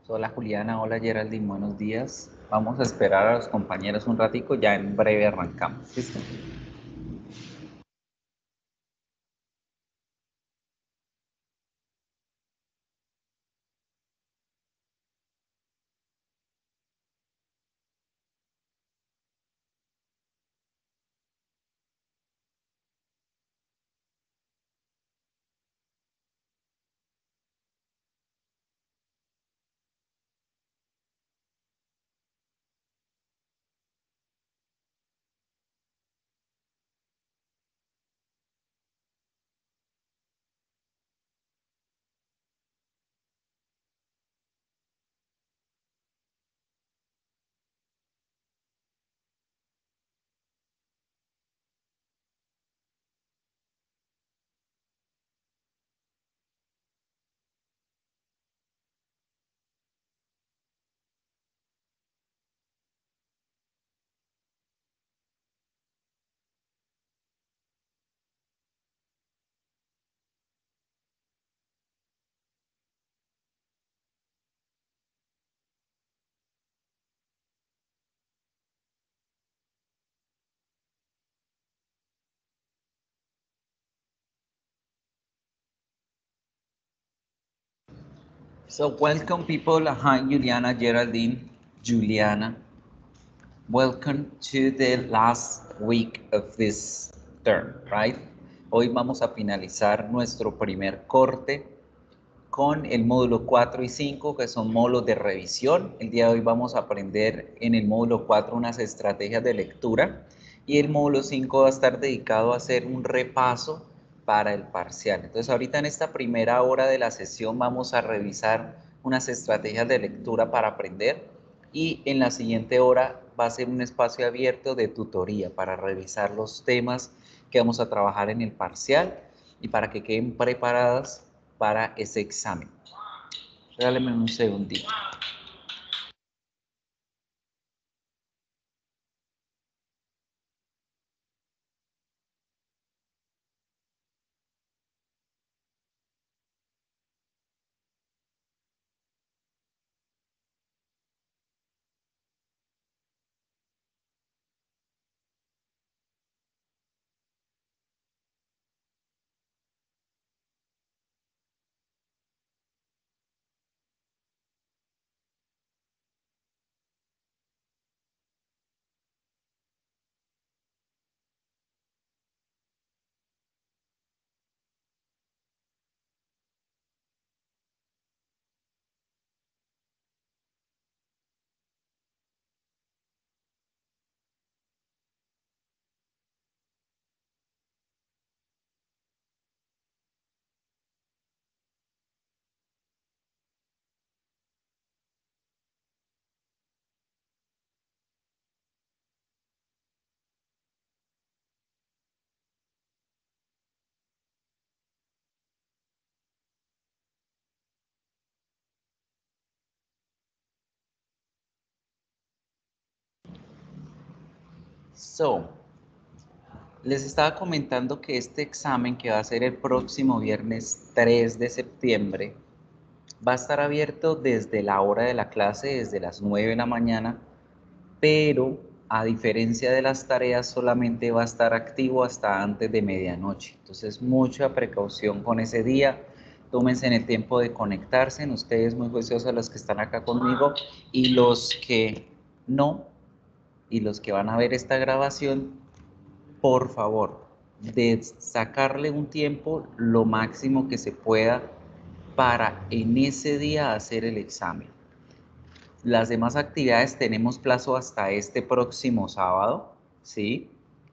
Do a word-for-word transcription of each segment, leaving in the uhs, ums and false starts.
Hola Juliana, hola Geraldine, buenos días. Vamos a esperar a los compañeros un ratico, ya en breve arrancamos. ¿Listo? So welcome people, hi Juliana, Geraldine, Juliana. Welcome to the last week of this term, right? Hoy vamos a finalizar nuestro primer corte con el módulo cuatro y cinco, que son módulos de revisión. El día de hoy vamos a aprender en el módulo cuatro unas estrategias de lectura y el módulo cinco va a estar dedicado a hacer un repaso para el parcial. Entonces ahorita en esta primera hora de la sesión vamos a revisar unas estrategias de lectura para aprender y en la siguiente hora va a ser un espacio abierto de tutoría para revisar los temas que vamos a trabajar en el parcial y para que queden preparadas para ese examen. Regáleme un segundito. So, les estaba comentando que este examen, que va a ser el próximo viernes tres de septiembre, va a estar abierto desde la hora de la clase, desde las nueve de la mañana, pero a diferencia de las tareas solamente va a estar activo hasta antes de medianoche. Entonces mucha precaución con ese día, tómense en el tiempo de conectarse, ustedes muy juiciosos los que están acá conmigo y los que no, y los que van a ver esta grabación, por favor, de sacarle un tiempo lo máximo que se pueda para en ese día hacer el examen. Las demás actividades tenemos plazo hasta este próximo sábado, ¿sí?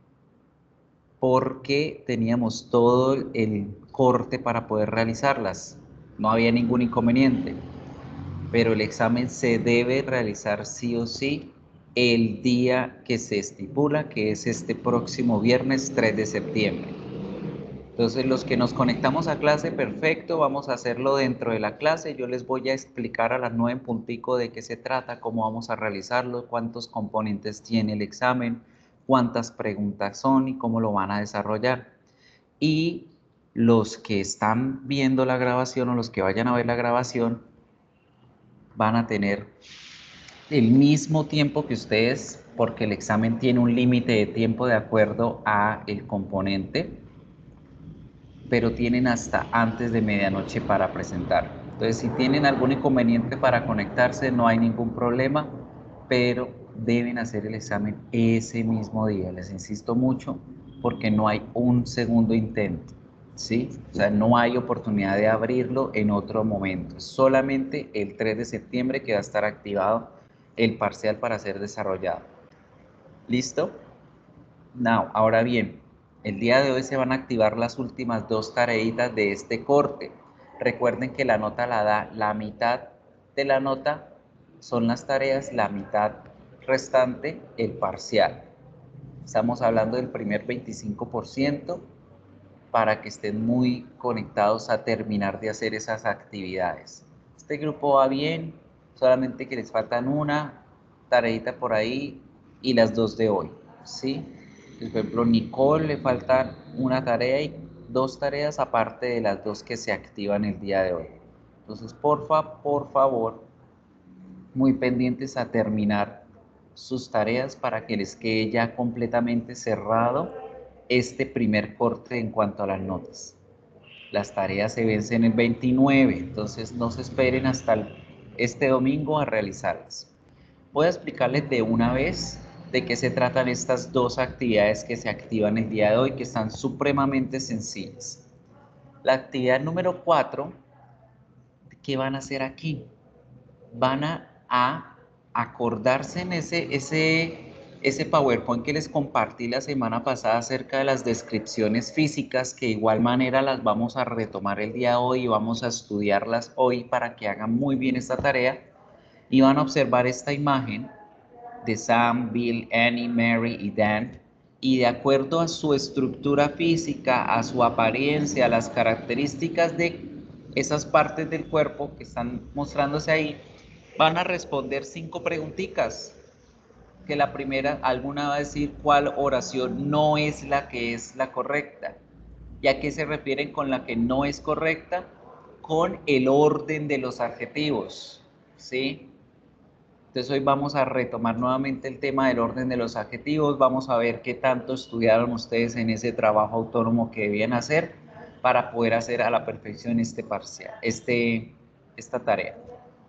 Porque teníamos todo el corte para poder realizarlas. No había ningún inconveniente, pero el examen se debe realizar sí o sí el día que se estipula, que es este próximo viernes tres de septiembre. Entonces, los que nos conectamos a clase, perfecto, vamos a hacerlo dentro de la clase. Yo les voy a explicar a las nueve en puntico de qué se trata, cómo vamos a realizarlo, cuántos componentes tiene el examen, cuántas preguntas son y cómo lo van a desarrollar. Y los que están viendo la grabación o los que vayan a ver la grabación, van a tener el mismo tiempo que ustedes, porque el examen tiene un límite de tiempo de acuerdo a el componente, pero tienen hasta antes de medianoche para presentar. Entonces, si tienen algún inconveniente para conectarse, no hay ningún problema, pero deben hacer el examen ese mismo día. Les insisto mucho, porque no hay un segundo intento, ¿sí? O sea, no hay oportunidad de abrirlo en otro momento. Solamente el tres de septiembre que va a estar activado el parcial para ser desarrollado. ¿Listo? Now, ahora bien, el día de hoy se van a activar las últimas dos tareitas de este corte. Recuerden que la nota la da la mitad de la nota, son las tareas, la mitad restante, el parcial. Estamos hablando del primer veinticinco por ciento para que estén muy conectados a terminar de hacer esas actividades. Este grupo va bien, solamente que les faltan una tareita por ahí y las dos de hoy, ¿sí? Por ejemplo, Nicole le faltan una tarea y dos tareas aparte de las dos que se activan el día de hoy. Entonces, porfa, por favor, muy pendientes a terminar sus tareas para que les quede ya completamente cerrado este primer corte en cuanto a las notas. Las tareas se vencen el veintinueve, entonces no se esperen hasta el, este domingo a realizarlas. Voy a explicarles de una vez de qué se tratan estas dos actividades que se activan el día de hoy, que están supremamente sencillas. La actividad número cuatro, ¿qué van a hacer aquí? Van a, a acordarse en ese, ese, ese PowerPoint que les compartí la semana pasada acerca de las descripciones físicas, que de igual manera las vamos a retomar el día de hoy y vamos a estudiarlas hoy para que hagan muy bien esta tarea. Y van a observar esta imagen de Sam, Bill, Annie, Mary y Dan, y de acuerdo a su estructura física, a su apariencia, a las características de esas partes del cuerpo que están mostrándose ahí, van a responder cinco preguntitas, que la primera, alguna va a decir cuál oración no es la que es la correcta. ¿Y a qué se refieren con la que no es correcta? Con el orden de los adjetivos, ¿sí? Entonces hoy vamos a retomar nuevamente el tema del orden de los adjetivos, vamos a ver qué tanto estudiaron ustedes en ese trabajo autónomo que debían hacer para poder hacer a la perfección este parcial, este, esta tarea.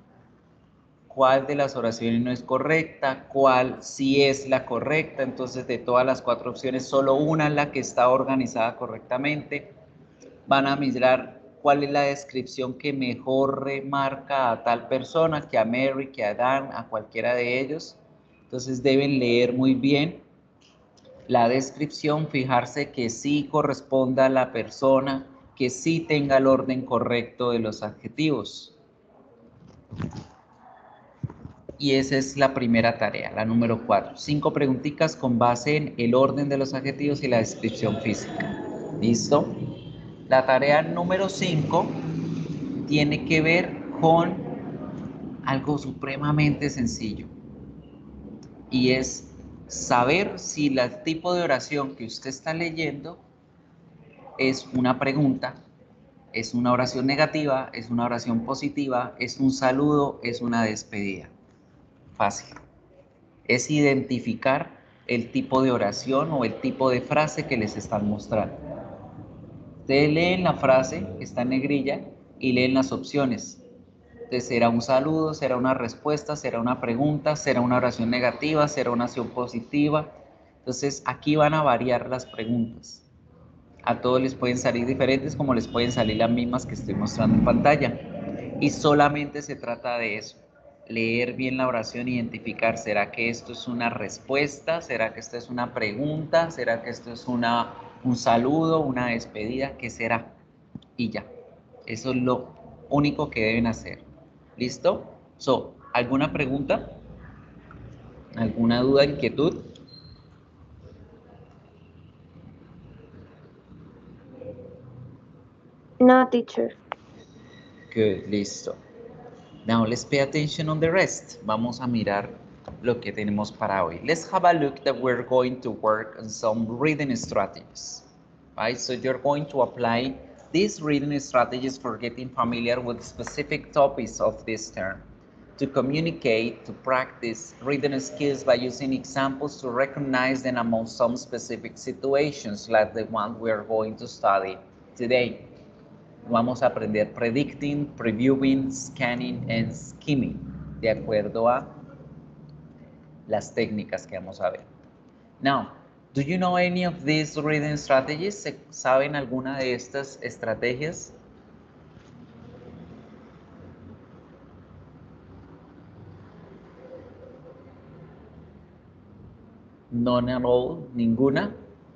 ¿Cuál de las oraciones no es correcta? ¿Cuál sí es la correcta? Entonces, de todas las cuatro opciones, solo una es la que está organizada correctamente. Van a mirar cuál es la descripción que mejor remarca a tal persona, que a Mary, que a Dan, a cualquiera de ellos. Entonces, deben leer muy bien la descripción, fijarse que sí corresponda a la persona, que sí tenga el orden correcto de los adjetivos. Y esa es la primera tarea, la número cuatro. Cinco preguntitas con base en el orden de los adjetivos y la descripción física. ¿Listo? La tarea número cinco tiene que ver con algo supremamente sencillo. Y es saber si el tipo de oración que usted está leyendo es una pregunta, es una oración negativa, es una oración positiva, es un saludo, es una despedida. Fácil. Es identificar el tipo de oración o el tipo de frase que les están mostrando. Ustedes leen la frase que está en negrilla y leen las opciones. Entonces, será un saludo, será una respuesta, será una pregunta, será una oración negativa, será una oración positiva. Entonces, aquí van a variar las preguntas. A todos les pueden salir diferentes, como les pueden salir las mismas que estoy mostrando en pantalla. Y solamente se trata de eso. Leer bien la oración, identificar, ¿será que esto es una respuesta? ¿Será que esto es una pregunta? ¿Será que esto es una, un saludo, una despedida? ¿Qué será? Y ya. Eso es lo único que deben hacer. ¿Listo? So, ¿alguna pregunta? ¿Alguna duda, inquietud? No, teacher. Good, listo. Now let's pay attention on the rest. Vamos a mirar lo que tenemos para hoy. Let's have a look that we're going to work on some reading strategies. Right? So you're going to apply these reading strategies for getting familiar with specific topics of this term. to communicate, to practice reading skills by using examples to recognize them among some specific situations, like the one we are going to study today. Vamos a aprender predicting, previewing, scanning, and skimming, de acuerdo a las técnicas que vamos a ver. Now, do you know any of these reading strategies? ¿Saben alguna de estas estrategias? None at all, ninguna.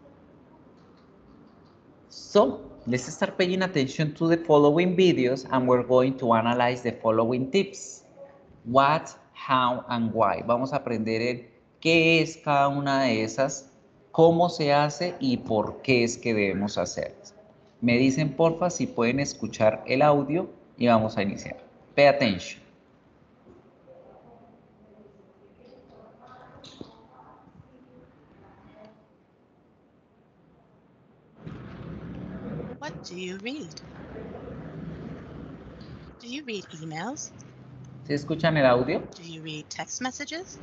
So, let's start paying attention to the following videos and we're going to analyze the following tips. What, how, and why. Vamos a aprender el qué es cada una de esas, cómo se hace y por qué es que debemos hacer. Me dicen porfa si pueden escuchar el audio y vamos a iniciar. Pay attention. What do you read? Do you read emails? ¿Sí escuchan el audio? Do you read text messages?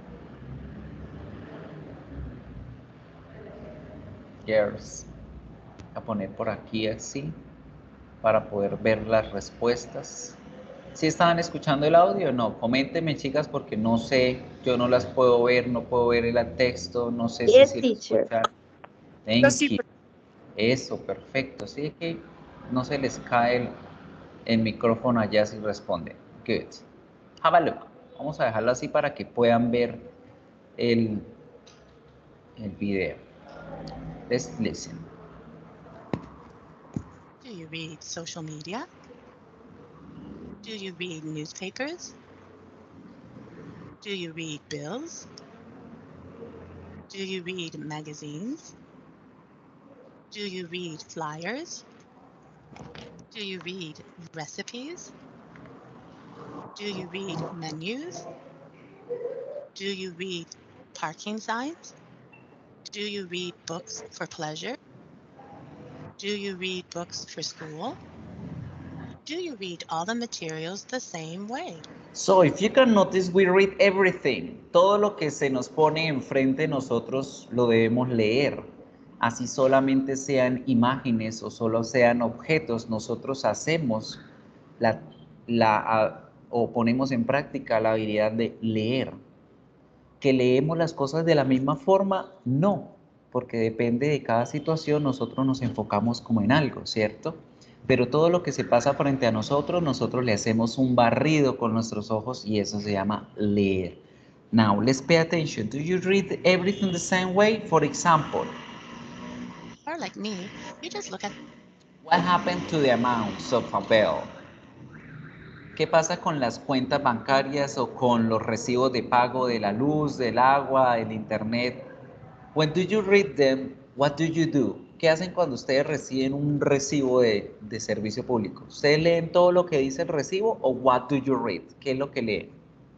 Yes. Voy a poner por aquí así para poder ver las respuestas. ¿Sí estaban escuchando el audio o no? Coméntenme, chicas, porque no sé, yo no las puedo ver, no puedo ver el texto, no sé Yes, si, si teacher. escuchan. Thank you. Eso, perfecto. Sí, que no se les cae el, el micrófono allá si responden. Good. Have a look. Vamos a dejarlo así para que puedan ver el, el video. Let's listen. Do you read social media? Do you read newspapers? Do you read bills? Do you read magazines? Do you read flyers? Do you read recipes? Do you read menus? Do you read parking signs? Do you read books for pleasure? Do you read books for school? Do you read all the materials the same way? So, if you can notice, we read everything. Todo lo que se nos pone enfrente nosotros lo debemos leer. Así solamente sean imágenes o solo sean objetos, nosotros hacemos la, la, a, o ponemos en práctica la habilidad de leer. ¿Que leemos las cosas de la misma forma? No, porque depende de cada situación, nosotros nos enfocamos como en algo, ¿cierto? Pero todo lo que se pasa frente a nosotros, nosotros le hacemos un barrido con nuestros ojos y eso se llama leer. Now, let's pay attention. Do you read everything the same way? For example, Or like me, you just look at what happened to the amounts of a bill? ¿Qué pasa con las cuentas bancarias o con los recibos de pago de la luz, del agua, del internet? When do you read them, what do you do? ¿Qué hacen cuando ustedes reciben un recibo de, de servicio público? ¿Ustedes leen todo lo que dice el recibo o what do you read? ¿Qué es lo que leen?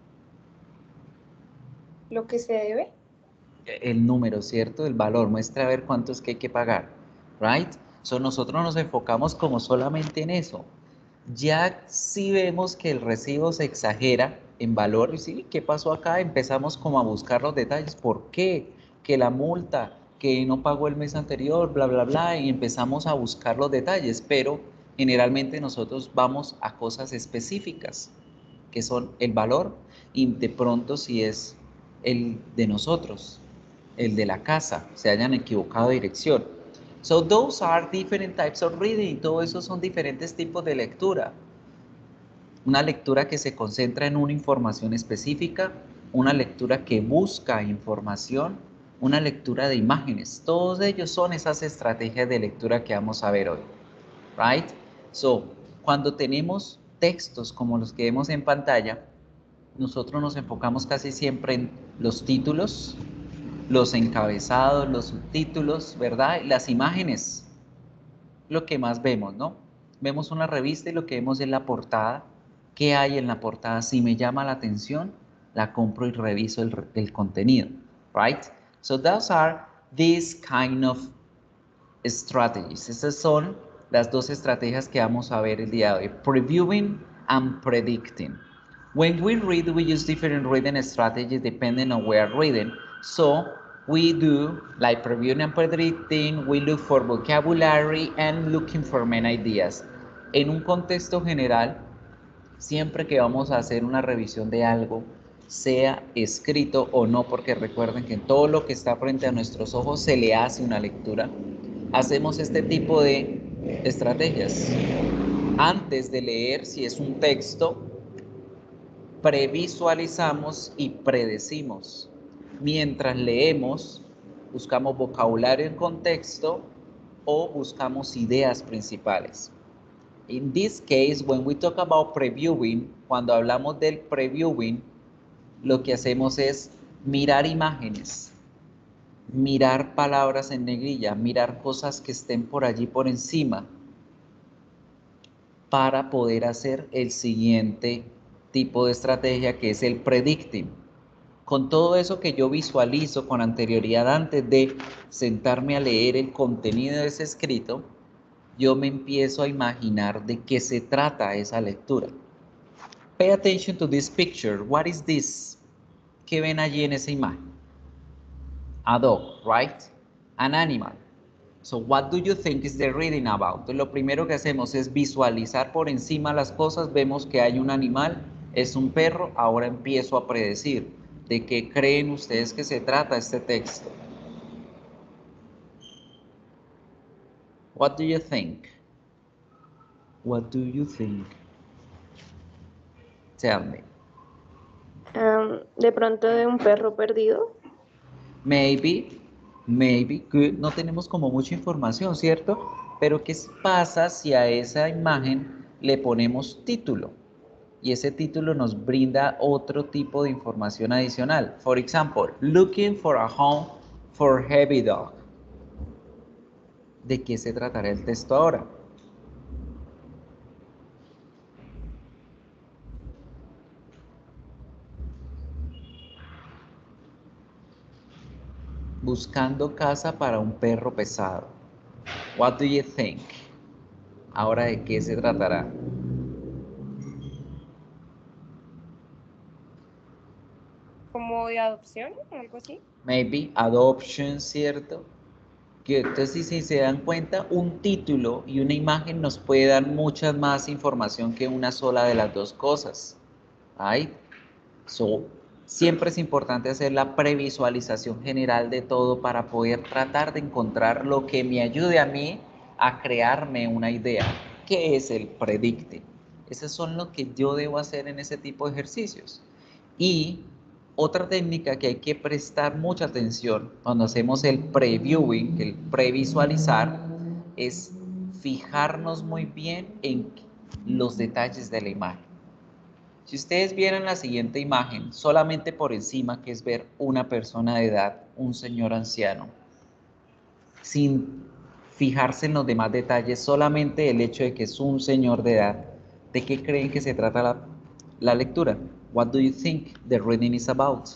Lo que se debe. El número, ¿cierto? El valor, muestra a ver cuánto es que hay que pagar, right? So nosotros nos enfocamos como solamente en eso. Ya si vemos que el recibo se exagera en valor, y sí, ¿qué pasó acá? Empezamos como a buscar los detalles. ¿Por qué? Que la multa, que no pagó el mes anterior, bla, bla, bla, y empezamos a buscar los detalles, pero generalmente nosotros vamos a cosas específicas, que son el valor, y de pronto si es el de nosotros, el de la casa, se hayan equivocado de dirección. So those are different types of reading. Todo eso son diferentes tipos de lectura. Una lectura que se concentra en una información específica, una lectura que busca información, una lectura de imágenes. Todos ellos son esas estrategias de lectura que vamos a ver hoy. Right? So, cuando tenemos textos como los que vemos en pantalla, nosotros nos enfocamos casi siempre en los títulos, los encabezados, los subtítulos, ¿verdad? Las imágenes, lo que más vemos, ¿no? Vemos una revista y lo que vemos es la portada. ¿Qué hay en la portada? Si me llama la atención, la compro y reviso el, el contenido, right? So those are these kind of strategies. Esas son las dos estrategias que vamos a ver el día de hoy. Previewing and predicting. When we read, we use different reading strategies depending on where we're reading. So we do like previewing and predicting, we look for vocabulary and looking for main ideas. En un contexto general, siempre que vamos a hacer una revisión de algo, sea escrito o no, porque recuerden que en todo lo que está frente a nuestros ojos se le hace una lectura, hacemos este tipo de estrategias. Antes de leer, si es un texto, previsualizamos y predecimos. Mientras leemos, buscamos vocabulario en contexto o buscamos ideas principales. In this case, when we talk about previewing, cuando hablamos del previewing, lo que hacemos es mirar imágenes, mirar palabras en negrilla, mirar cosas que estén por allí por encima, para poder hacer el siguiente tipo de estrategia, que es el predicting. Con todo eso que yo visualizo con anterioridad antes de sentarme a leer el contenido de ese escrito, yo me empiezo a imaginar de qué se trata esa lectura. Pay attention to this picture. What is this? ¿Qué ven allí en esa imagen? A dog, right? An animal. So what do you think is the reading about? Entonces, lo primero que hacemos es visualizar por encima las cosas. Vemos que hay un animal, es un perro. Ahora empiezo a predecir de qué creen ustedes que se trata este texto. What do you think? What do you think? Tell me. Um, de pronto de un perro perdido. Maybe, maybe, good. No tenemos como mucha información, ¿cierto? Pero ¿qué pasa si a esa imagen le ponemos título? Y ese título nos brinda otro tipo de información adicional. For example, looking for a home for heavy dog. ¿De qué se tratará el texto ahora? Buscando casa para un perro pesado. What do you think? Ahora, ¿de qué se tratará? Como de adopción, algo así. Maybe, adoption, ¿cierto? Que entonces, si se dan cuenta, un título y una imagen nos puede dar mucha más información que una sola de las dos cosas. Right? So, siempre es importante hacer la previsualización general de todo para poder tratar de encontrar lo que me ayude a mí a crearme una idea. ¿Qué es el predicting? Esos son lo que yo debo hacer en ese tipo de ejercicios. Y otra técnica que hay que prestar mucha atención cuando hacemos el previewing, el previsualizar, es fijarnos muy bien en los detalles de la imagen. Si ustedes vieran la siguiente imagen, solamente por encima, que es ver una persona de edad, un señor anciano, sin fijarse en los demás detalles, solamente el hecho de que es un señor de edad, ¿de qué creen que se trata la, la lectura? What do you think the reading is about?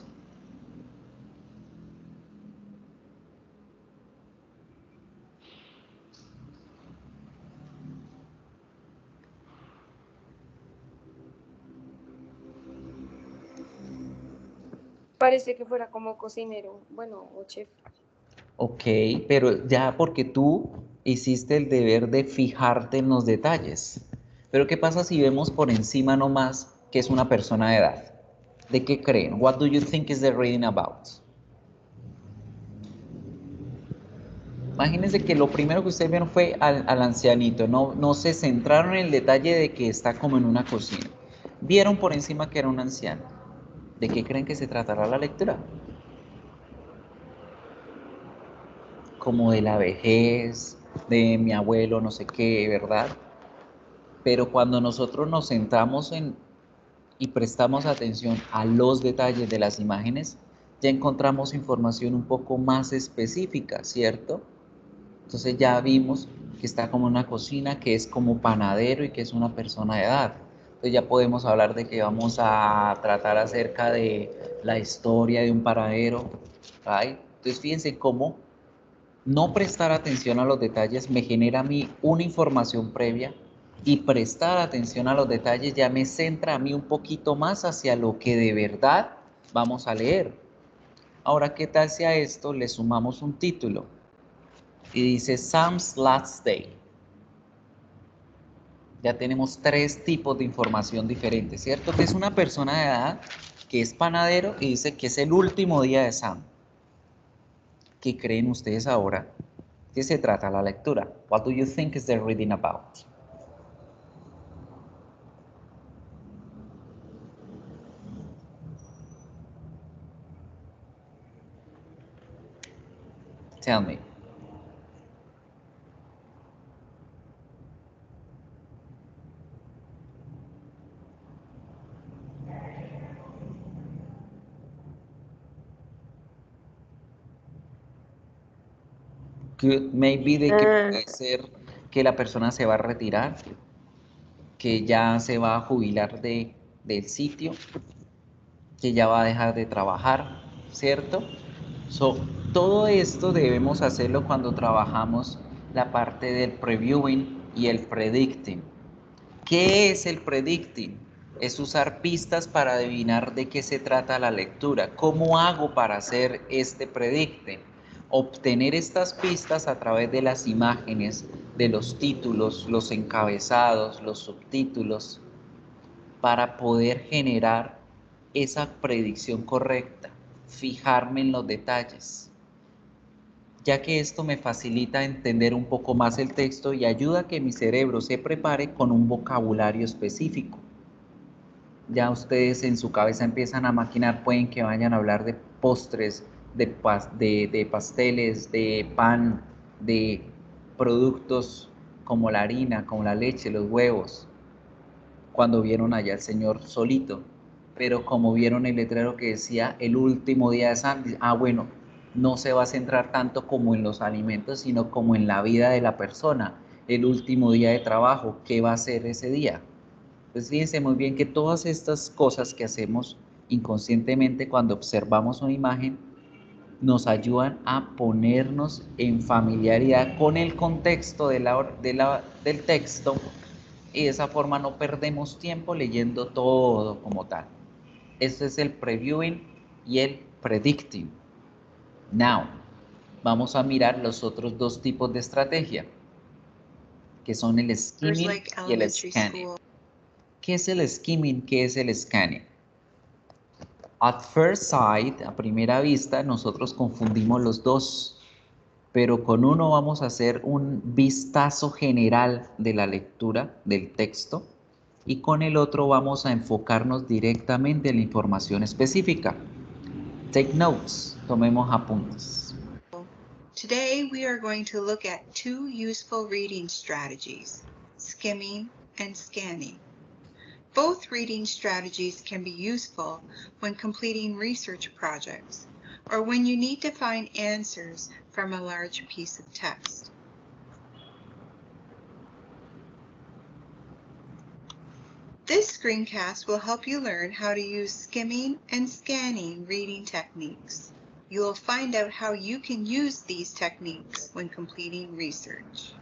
Parece que fuera como cocinero, bueno, o chef. Ok, pero ya porque tú hiciste el deber de fijarte en los detalles. Pero ¿qué pasa si vemos por encima nomás que es una persona de edad? ¿De qué creen? What do you think is the reading about? Imagínense que lo primero que ustedes vieron fue al, al ancianito, no, no se centraron en el detalle de que está como en una cocina. Vieron por encima que era un anciano. ¿De qué creen que se tratará la lectura? Como de la vejez, de mi abuelo, no sé qué, ¿verdad? Pero cuando nosotros nos centramos en y prestamos atención a los detalles de las imágenes, ya encontramos información un poco más específica, ¿cierto? Entonces ya vimos que está como en una cocina, que es como panadero y que es una persona de edad. Entonces ya podemos hablar de que vamos a tratar acerca de la historia de un panadero, ¿right? Entonces fíjense cómo no prestar atención a los detalles me genera a mí una información previa y prestar atención a los detalles ya me centra a mí un poquito más hacia lo que de verdad vamos a leer. Ahora, ¿qué tal si a esto le sumamos un título? Y dice Sam's Last Day. Ya tenemos tres tipos de información diferentes, ¿cierto? Que es una persona de edad que es panadero y dice que es el último día de Sam. ¿Qué creen ustedes ahora? ¿Qué se trata la lectura? What do you think is the reading about? Tell me. Could maybe de que Ah, puede ser que la persona se va a retirar, que ya se va a jubilar de, del sitio, que ya va a dejar de trabajar, ¿cierto? So, todo esto debemos hacerlo cuando trabajamos la parte del previewing y el predicting. ¿Qué es el predicting? Es usar pistas para adivinar de qué se trata la lectura. ¿Cómo hago para hacer este predicting? Obtener estas pistas a través de las imágenes, de los títulos, los encabezados, los subtítulos, para poder generar esa predicción correcta, fijarme en los detalles, ya que esto me facilita entender un poco más el texto y ayuda a que mi cerebro se prepare con un vocabulario específico. Ya ustedes en su cabeza empiezan a maquinar, pueden que vayan a hablar de postres, de, pas de, de pasteles, de pan, de productos como la harina, como la leche, los huevos, cuando vieron allá al Señor solito, pero como vieron el letrero que decía el último día de San, ah bueno, no se va a centrar tanto como en los alimentos, sino como en la vida de la persona, el último día de trabajo, ¿qué va a hacer ese día? Pues fíjense muy bien que todas estas cosas que hacemos inconscientemente cuando observamos una imagen nos ayudan a ponernos en familiaridad con el contexto de la, de la, del texto y de esa forma no perdemos tiempo leyendo todo como tal. Esto es el previewing y el predicting. Now, vamos a mirar los otros dos tipos de estrategia, que son el skimming like y el elementary scanning. school. ¿Qué es el skimming? ¿Qué es el scanning? At first sight, a primera vista, nosotros confundimos los dos, pero con uno vamos a hacer un vistazo general de la lectura del texto y con el otro vamos a enfocarnos directamente en la información específica. Take notes, tomemos apuntes. Today we are going to look at two useful reading strategies, skimming and scanning. Both reading strategies can be useful when completing research projects or when you need to find answers from a large piece of text. This screencast will help you learn how to use skimming and scanning reading techniques. You will find out how you can use these techniques when completing research.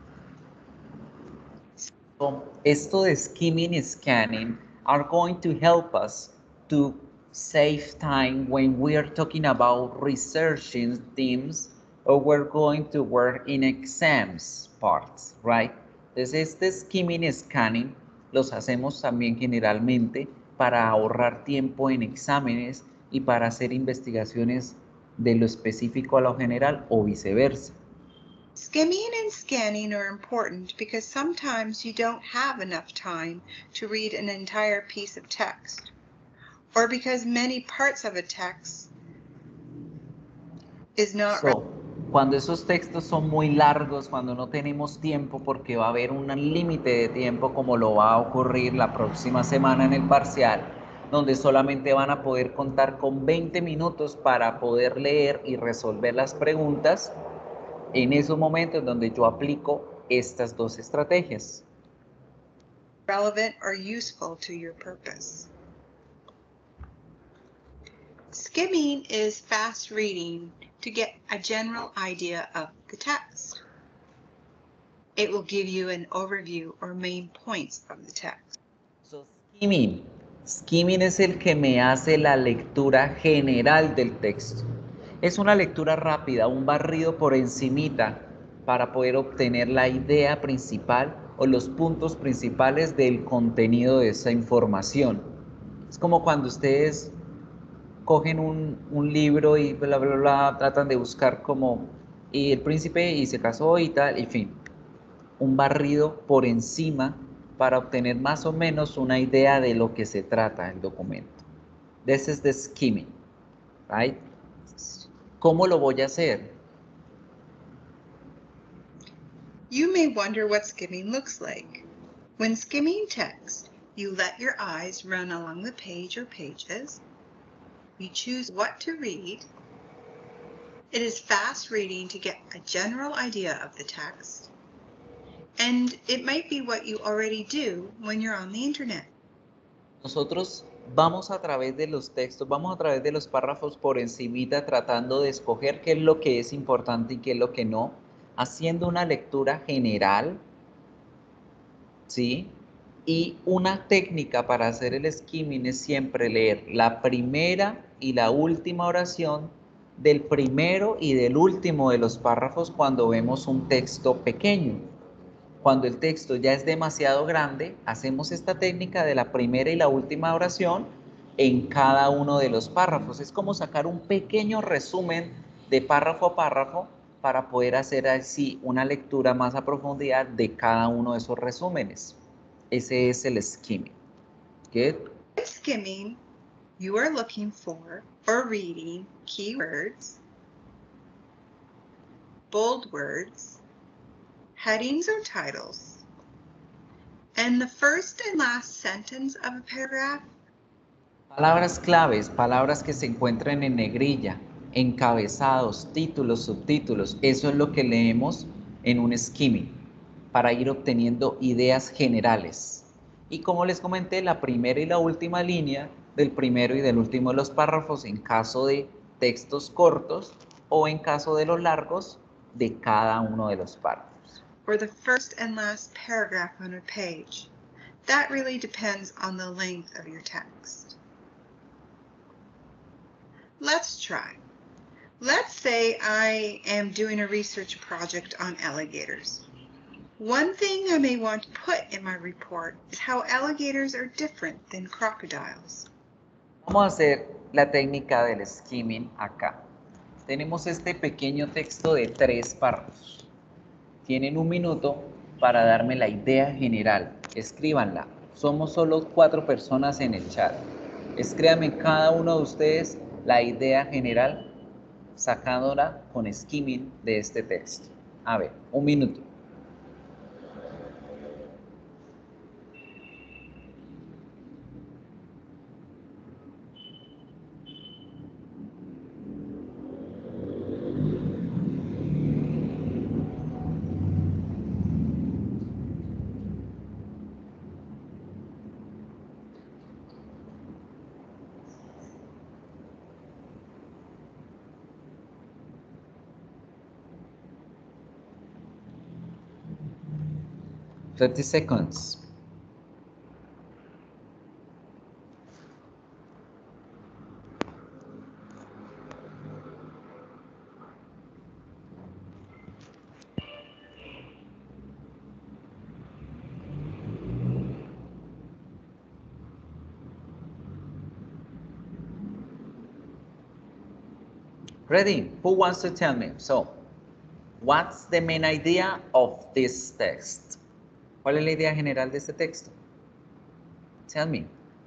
So, esto de skimming and scanning are going to help us to save time when we are talking about researching themes or we're going to work in exams parts, right? Entonces, este skimming and scanning los hacemos también generalmente para ahorrar tiempo en exámenes y para hacer investigaciones de lo específico a lo general o viceversa. Skimming and scanning are important because sometimes you don't have enough time to read an entire piece of text, or because many parts of a text is not So, cuando esos textos son muy largos, cuando no tenemos tiempo, porque va a haber un límite de tiempo como lo va a ocurrir la próxima semana en el parcial, donde solamente van a poder contar con veinte minutos para poder leer y resolver las preguntas, en esos momentos donde yo aplico estas dos estrategias. relevant or useful to your purpose. Skimming is fast reading to get a general idea of the text. It will give you an overview or main points of the text. So, skimming. Skimming es el que me hace la lectura general del texto. Es una lectura rápida, un barrido por encimita para poder obtener la idea principal o los puntos principales del contenido de esa información. Es como cuando ustedes cogen un, un libro y bla, bla, bla, tratan de buscar como y el príncipe y se casó y tal, en fin. Un barrido por encima para obtener más o menos una idea de lo que se trata el documento. This is the skimming, right? ¿Cómo lo voy a hacer? You may wonder what skimming looks like. When skimming text, you let your eyes run along the page or pages. You choose what to read. It is fast reading to get a general idea of the text. And it might be what you already do when you're on the internet. Nosotros vamos a través de los textos, vamos a través de los párrafos por encimita tratando de escoger qué es lo que es importante y qué es lo que no, haciendo una lectura general, ¿sí? Y una técnica para hacer el skimming es siempre leer la primera y la última oración del primero y del último de los párrafos cuando vemos un texto pequeño. Cuando el texto ya es demasiado grande, hacemos esta técnica de la primera y la última oración en cada uno de los párrafos. Es como sacar un pequeño resumen de párrafo a párrafo para poder hacer así una lectura más a profundidad de cada uno de esos resúmenes. Ese es el skimming. Good. In skimming, you are looking for or reading keywords, bold words, headings or titles, and the first and last sentence of a paragraph. Palabras claves, palabras que se encuentran en negrilla, encabezados, títulos, subtítulos. Eso es lo que leemos en un skimming para ir obteniendo ideas generales. Y como les comenté, la primera y la última línea del primero y del último de los párrafos en caso de textos cortos o en caso de los largos de cada uno de los párrafos. Or the first and last paragraph on a page. That really depends on the length of your text. Let's try. Let's say I am doing a research project on alligators. One thing I may want to put in my report is how alligators are different than crocodiles. Vamos a hacer la técnica del skimming acá. Tenemos este pequeño texto de tres párrafos. Tienen un minuto para darme la idea general. Escríbanla. Somos solo cuatro personas en el chat. Escríbanme cada uno de ustedes la idea general sacándola con skimming de este texto. A ver, un minuto. thirty seconds. Ready? Who wants to tell me? So, what's the main idea of this text? ¿Cuál es la idea general de este texto? Tell me.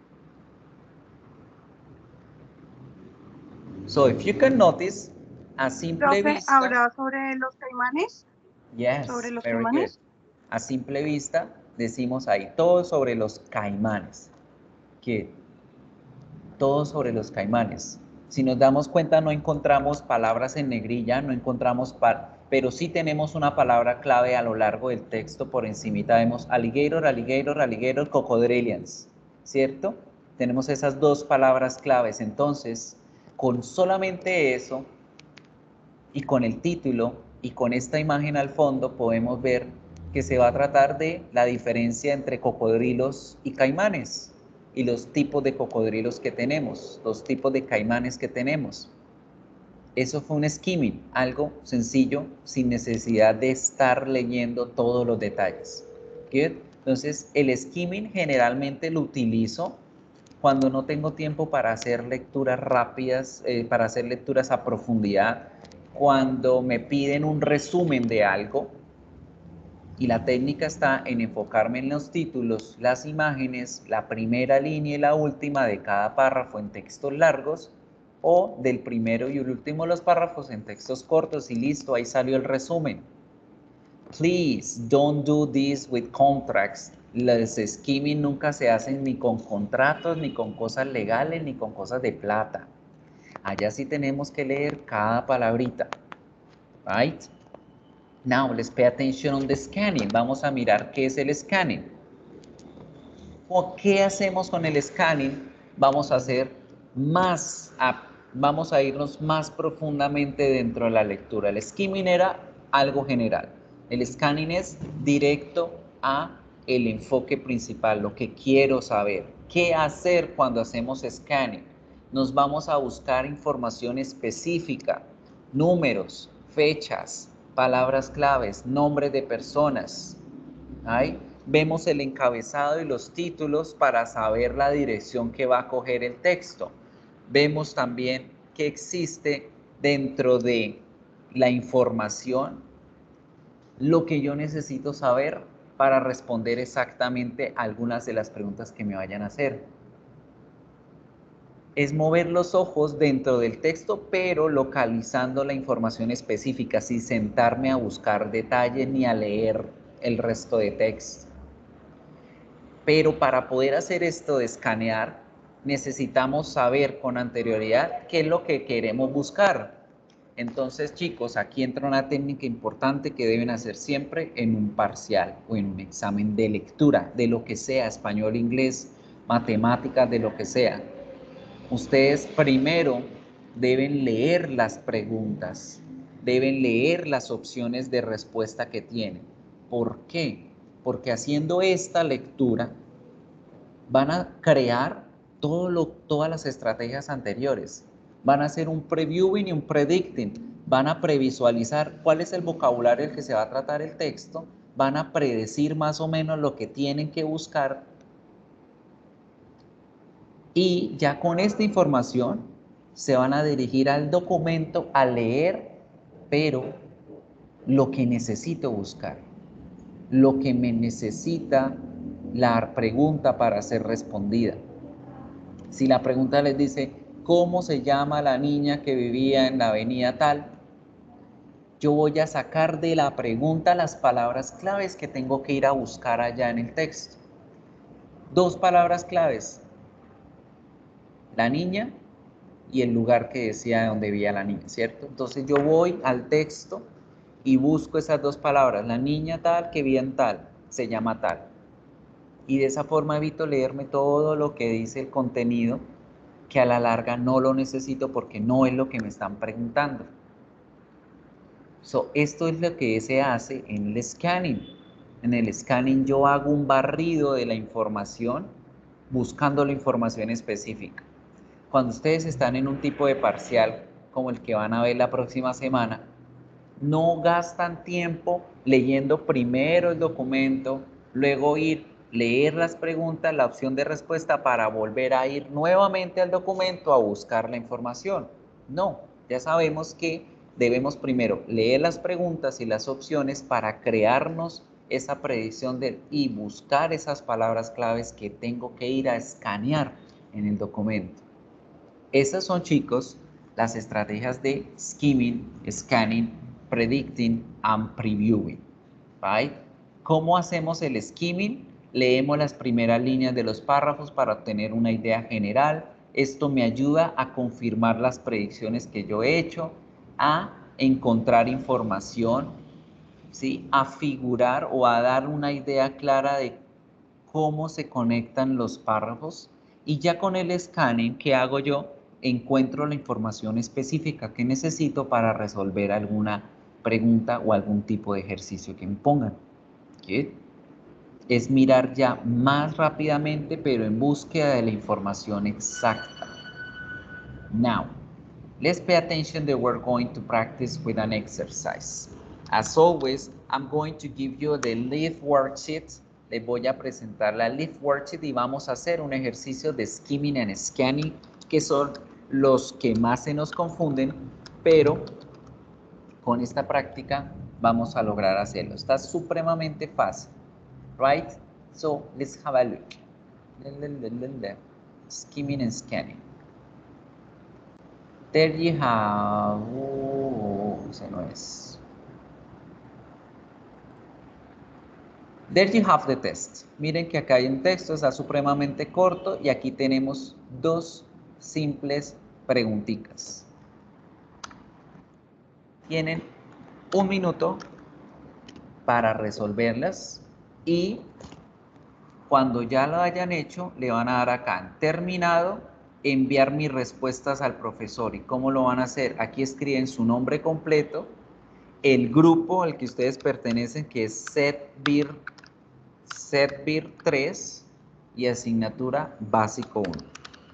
So, if you can notice, a simple Profe, vista. ¿habla sobre los caimanes? Yes, ¿Sobre los very caimanes? good. A simple vista, decimos ahí todo sobre los caimanes. ¿Qué? Todo sobre los caimanes. Si nos damos cuenta, no encontramos palabras en negrilla, no encontramos, pa pero sí tenemos una palabra clave a lo largo del texto. Por encimita vemos alligator, alligator, alligator, cocodrillians, ¿cierto? Tenemos esas dos palabras claves. Entonces, con solamente eso y con el título y con esta imagen al fondo podemos ver que se va a tratar de la diferencia entre cocodrilos y caimanes y los tipos de cocodrilos que tenemos, los tipos de caimanes que tenemos. Eso fue un skimming, algo sencillo, sin necesidad de estar leyendo todos los detalles. ¿Good? Entonces, el skimming generalmente lo utilizo cuando no tengo tiempo para hacer lecturas rápidas, eh, para hacer lecturas a profundidad, cuando me piden un resumen de algo, y la técnica está en enfocarme en los títulos, las imágenes, la primera línea y la última de cada párrafo en textos largos, o del primero y el último de los párrafos en textos cortos, y listo, ahí salió el resumen. Please don't do this with contracts. Los skimming nunca se hacen ni con contratos, ni con cosas legales, ni con cosas de plata. Allá sí tenemos que leer cada palabrita. Right? Now, let's pay attention on the scanning. Vamos a mirar qué es el scanning. ¿O qué hacemos con el scanning? Vamos a hacer más, vamos a irnos más profundamente dentro de la lectura. El skimming era algo general. El scanning es directo a el enfoque principal, lo que quiero saber. ¿Qué hacer cuando hacemos scanning? Nos vamos a buscar información específica, números, fechas, palabras claves, nombres de personas. ¿Ay? Vemos el encabezado y los títulos para saber la dirección que va a coger el texto. Vemos también que existe dentro de la información lo que yo necesito saber para responder exactamente algunas de las preguntas que me vayan a hacer. Es mover los ojos dentro del texto, pero localizando la información específica, sin sentarme a buscar detalle ni a leer el resto de texto. Pero para poder hacer esto de escanear, necesitamos saber con anterioridad qué es lo que queremos buscar. Entonces, chicos, aquí entra una técnica importante que deben hacer siempre en un parcial o en un examen de lectura, de lo que sea, español, inglés, matemáticas, de lo que sea. Ustedes primero deben leer las preguntas, deben leer las opciones de respuesta que tienen. ¿Por qué? Porque haciendo esta lectura van a crear todo lo, todas las estrategias anteriores. Van a hacer un previewing y un predicting. Van a previsualizar cuál es el vocabulario del que se va a tratar el texto. Van a predecir más o menos lo que tienen que buscar. Y ya con esta información se van a dirigir al documento a leer, pero lo que necesito buscar, lo que me necesita la pregunta para ser respondida. Si la pregunta les dice, ¿cómo se llama la niña que vivía en la avenida tal? Yo voy a sacar de la pregunta las palabras claves que tengo que ir a buscar allá en el texto. Dos palabras claves. La niña y el lugar que decía donde vivía la niña, ¿cierto? Entonces yo voy al texto y busco esas dos palabras, la niña tal que vivía en tal, se llama tal. Y de esa forma evito leerme todo lo que dice el contenido, que a la larga no lo necesito porque no es lo que me están preguntando. So, esto es lo que se hace en el scanning. En el scanning yo hago un barrido de la información buscando la información específica. Cuando ustedes están en un tipo de parcial como el que van a ver la próxima semana, no gastan tiempo leyendo primero el documento, luego ir, leer las preguntas, la opción de respuesta para volver a ir nuevamente al documento a buscar la información. No, ya sabemos que debemos primero leer las preguntas y las opciones para crearnos esa predicción de, y buscar esas palabras claves que tengo que ir a escanear en el documento. Esas son, chicos, las estrategias de skimming, scanning, predicting and previewing. Right? ¿Cómo hacemos el skimming? Leemos las primeras líneas de los párrafos para obtener una idea general. Esto me ayuda a confirmar las predicciones que yo he hecho, a encontrar información, ¿sí? A figurar o a dar una idea clara de cómo se conectan los párrafos. Y ya con el scanning, ¿qué hago yo? Encuentro la información específica que necesito para resolver alguna pregunta o algún tipo de ejercicio que me pongan. Good. Es mirar ya más rápidamente, pero en búsqueda de la información exacta. Now, let's pay attention that we're going to practice with an exercise. As always, I'm going to give you the leaf worksheet. Les voy a presentar la leaf worksheet y vamos a hacer un ejercicio de skimming and scanning, que son los que más se nos confunden, pero con esta práctica vamos a lograr hacerlo. Está supremamente fácil, right? So, let's have a look. Skimming and scanning. There you have, oh, ese no es. There you have the test. Miren que acá hay un texto, está supremamente corto y aquí tenemos dos simples preguntitas. Tienen un minuto para resolverlas y cuando ya lo hayan hecho, le van a dar acá en terminado, enviar mis respuestas al profesor. ¿Y cómo lo van a hacer? Aquí escriben su nombre completo, el grupo al que ustedes pertenecen, que es SETBIR, SETBIR tres y asignatura básico uno.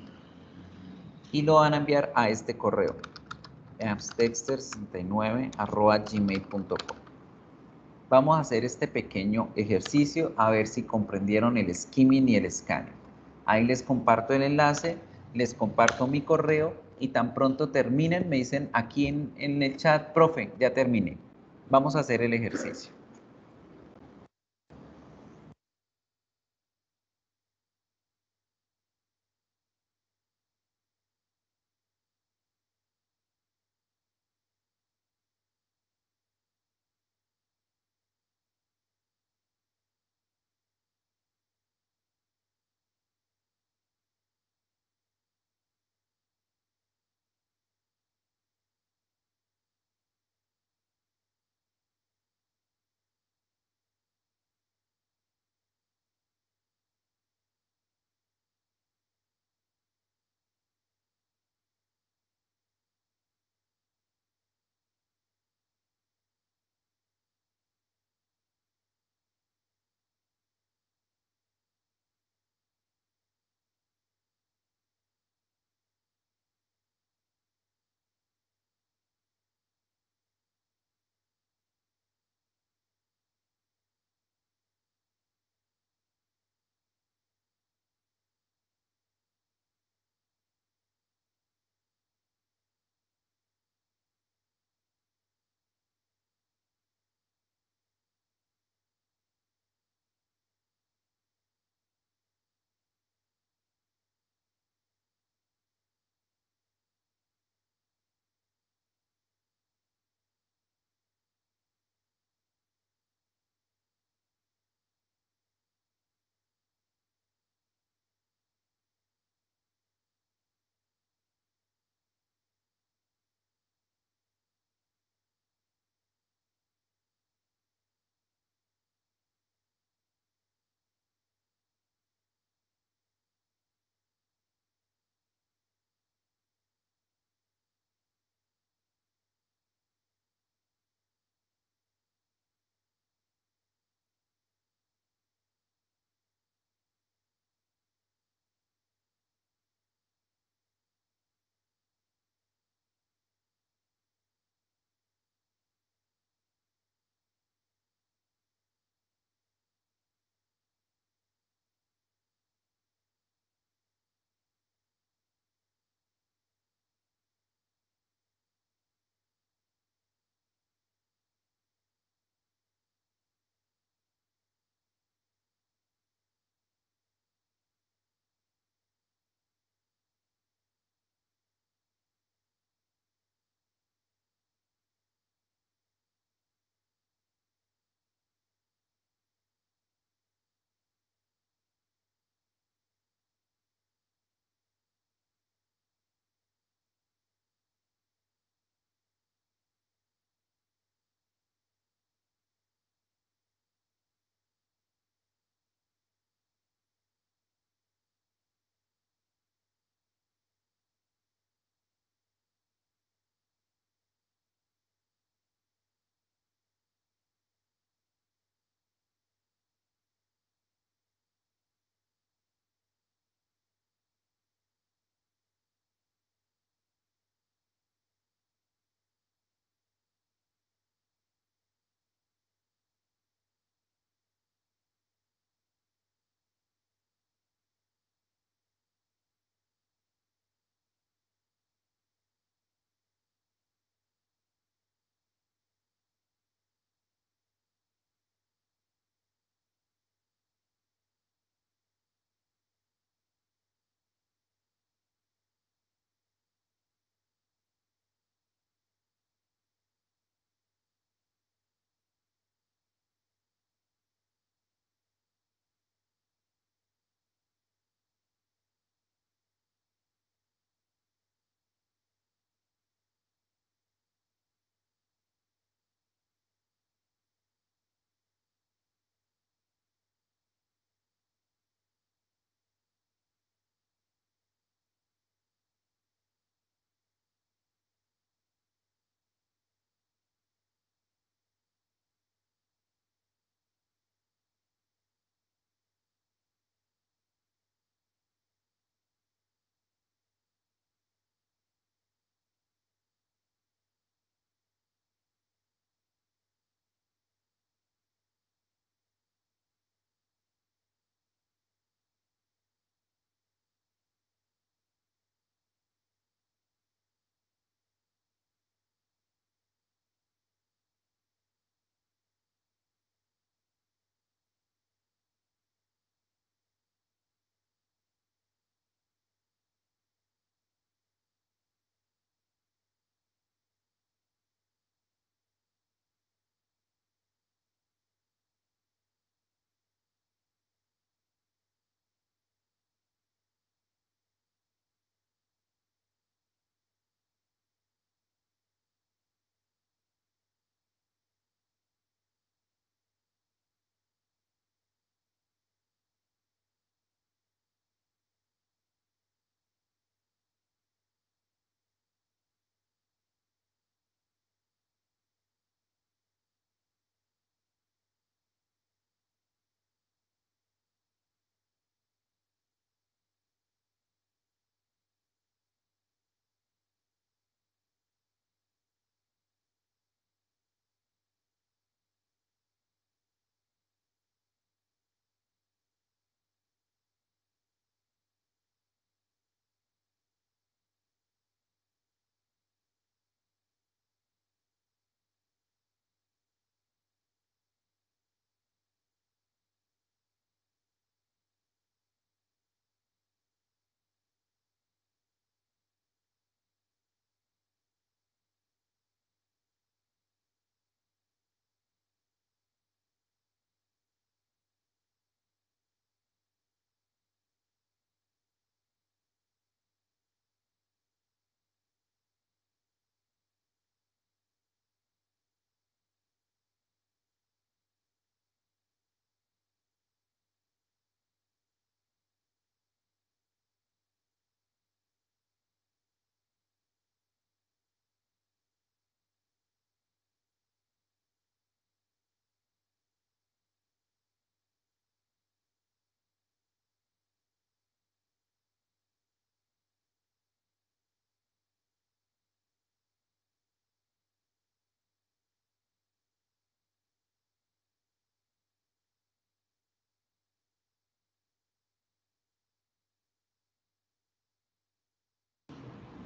Y lo van a enviar a este correo, appsdexter sesenta y nueve arroba gmail punto com. Vamos a hacer este pequeño ejercicio a ver si comprendieron el skimming y el scanning. Ahí les comparto el enlace, les comparto mi correo y tan pronto terminen me dicen aquí en, en el chat, profe, ya terminé. Vamos a hacer el ejercicio.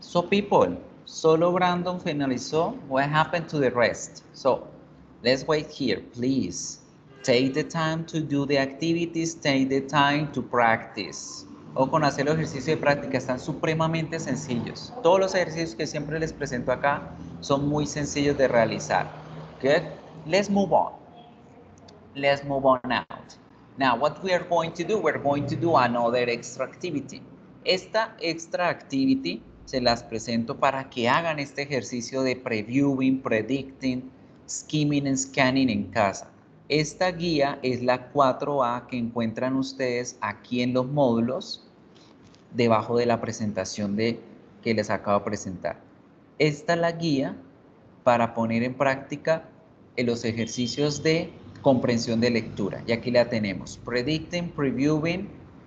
So people, solo Brandon finalizó. What happened to the rest? So let's wait here, please. Take the time to do the activities, take the time to practice. O con hacer los ejercicios de práctica están supremamente sencillos. Todos los ejercicios que siempre les presento acá son muy sencillos de realizar. Good. Let's move on. Let's move on out. Now, what we are going to do, we're going to do another extra activity. Esta extra activity se las presento para que hagan este ejercicio de previewing, predicting, skimming and scanning en casa. Esta guía es la cuatro A que encuentran ustedes aquí en los módulos, debajo de la presentación de, que les acabo de presentar. Esta es la guía para poner en práctica en los ejercicios de comprensión de lectura. Y aquí la tenemos. Predicting, previewing,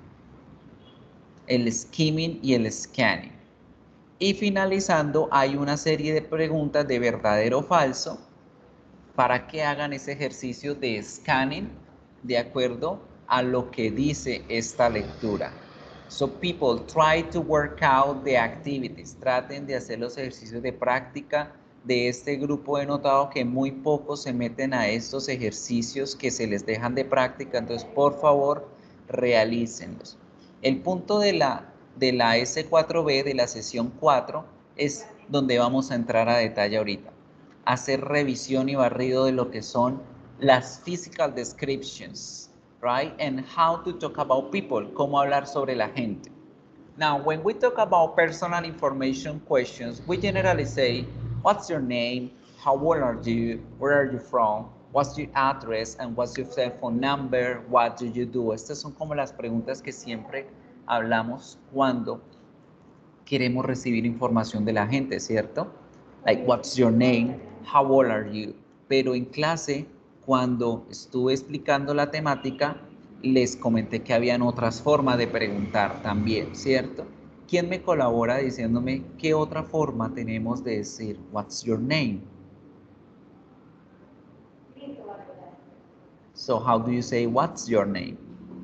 el skimming y el scanning. Y finalizando, hay una serie de preguntas de verdadero o falso para que hagan ese ejercicio de scanning de acuerdo a lo que dice esta lectura. So people, try to work out the activities. Traten de hacer los ejercicios de práctica de este grupo he notado que muy pocos se meten a estos ejercicios que se les dejan de práctica, entonces por favor realícenlos. El punto de la, de la ese cuatro be, de la sesión cuatro, es donde vamos a entrar a detalle ahorita. Hacer revisión y barrido de lo que son las physical descriptions, right? And how to talk about people, cómo hablar sobre la gente. Now, when we talk about personal information questions, we generally say, what's your name? How old are you? Where are you from? What's your address? And what's your cell phone number? What do you do? Estas son como las preguntas que siempre hablamos cuando queremos recibir información de la gente, ¿cierto? Like, what's your name? How old are you? Pero en clase, cuando estuve explicando la temática, les comenté que habían otras formas de preguntar también, ¿cierto? ¿Quién me colabora diciéndome qué otra forma tenemos de decir what's your name? So how do you say what's your name?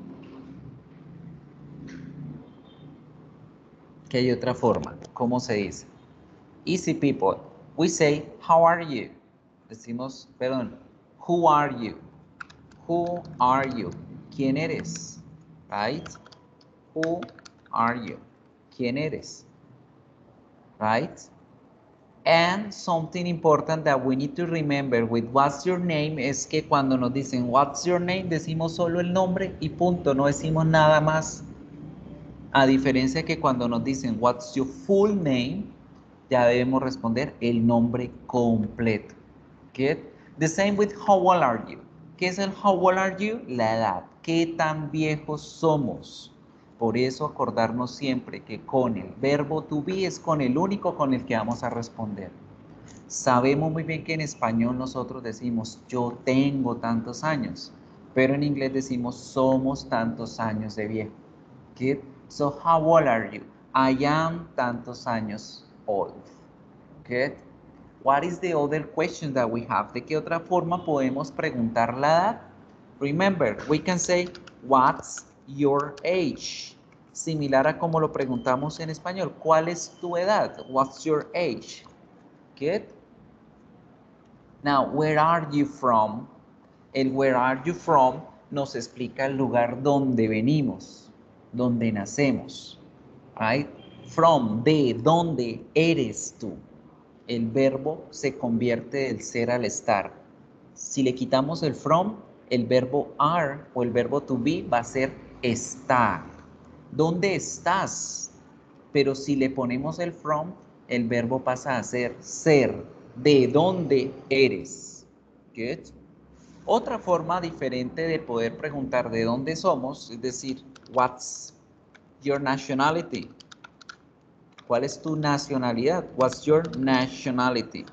¿Qué hay otra forma? ¿Cómo se dice? Easy people. We say how are you? Decimos, perdón, who are you? Who are you? ¿Quién eres? Right? Who are you? ¿Quién eres? Right? And something important that we need to remember with what's your name es que cuando nos dicen what's your name, decimos solo el nombre y punto, no decimos nada más. A diferencia que cuando nos dicen what's your full name, ya debemos responder el nombre completo. Get? The same with how old are you? ¿Qué es el how old are you? La edad. ¿Qué tan viejos somos? Por eso acordarnos siempre que con el verbo to be es con el único con el que vamos a responder. Sabemos muy bien que en español nosotros decimos yo tengo tantos años, pero en inglés decimos somos tantos años de viejo. Get? So how old are you? I am tantos años old. Get? What is the other question that we have? ¿De qué otra forma podemos preguntar la edad? Remember, we can say, what's your age? Similar a como lo preguntamos en español. ¿Cuál es tu edad? What's your age? Good? Now, where are you from? El where are you from nos explica el lugar donde venimos, donde nacemos. Right? From, de, donde eres tú. El verbo se convierte del ser al estar. Si le quitamos el from, el verbo are o el verbo to be va a ser estar. ¿Dónde estás? Pero si le ponemos el from, el verbo pasa a ser ser. ¿De dónde eres? Good. Otra forma diferente de poder preguntar de dónde somos, es decir, what's your nationality? ¿Cuál es tu nacionalidad? What's your nationality?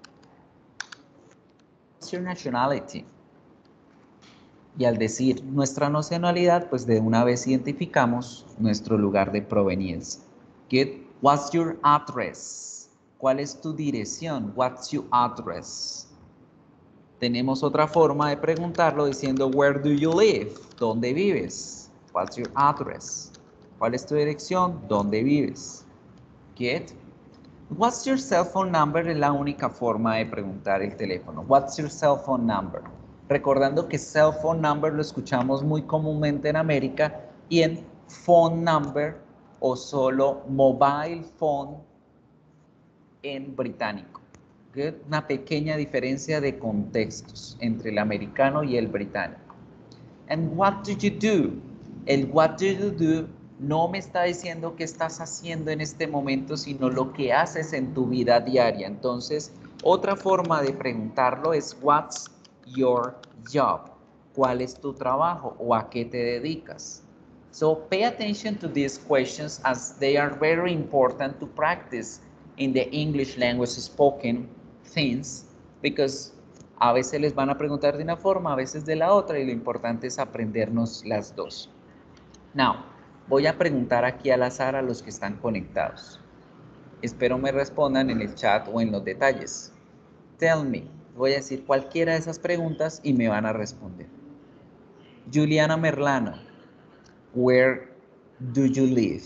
What's your nationality? Y al decir nuestra nacionalidad, pues de una vez identificamos nuestro lugar de proveniencia. Good. What's your address? ¿Cuál es tu dirección? What's your address? Tenemos otra forma de preguntarlo diciendo where do you live? ¿Dónde vives? What's your address? ¿Cuál es tu dirección? ¿Dónde vives? Get? What's your cell phone number es la única forma de preguntar el teléfono. What's your cell phone number? Recordando que cell phone number lo escuchamos muy comúnmente en América y en phone number o solo mobile phone en británico. Good. Una pequeña diferencia de contextos entre el americano y el británico. And what do you do? El what do you do no me está diciendo qué estás haciendo en este momento, sino lo que haces en tu vida diaria. Entonces, otra forma de preguntarlo es what's your job? ¿Cuál es tu trabajo o a qué te dedicas? So pay attention to these questions as they are very important to practice in the English language spoken things, because a veces les van a preguntar de una forma, a veces de la otra, y lo importante es aprendernos las dos. Now, voy a preguntar aquí al azar a los que están conectados. Espero me respondan en el chat o en los detalles. Tell me. Voy a decir cualquiera de esas preguntas y me van a responder. Juliana Merlano, where do you live?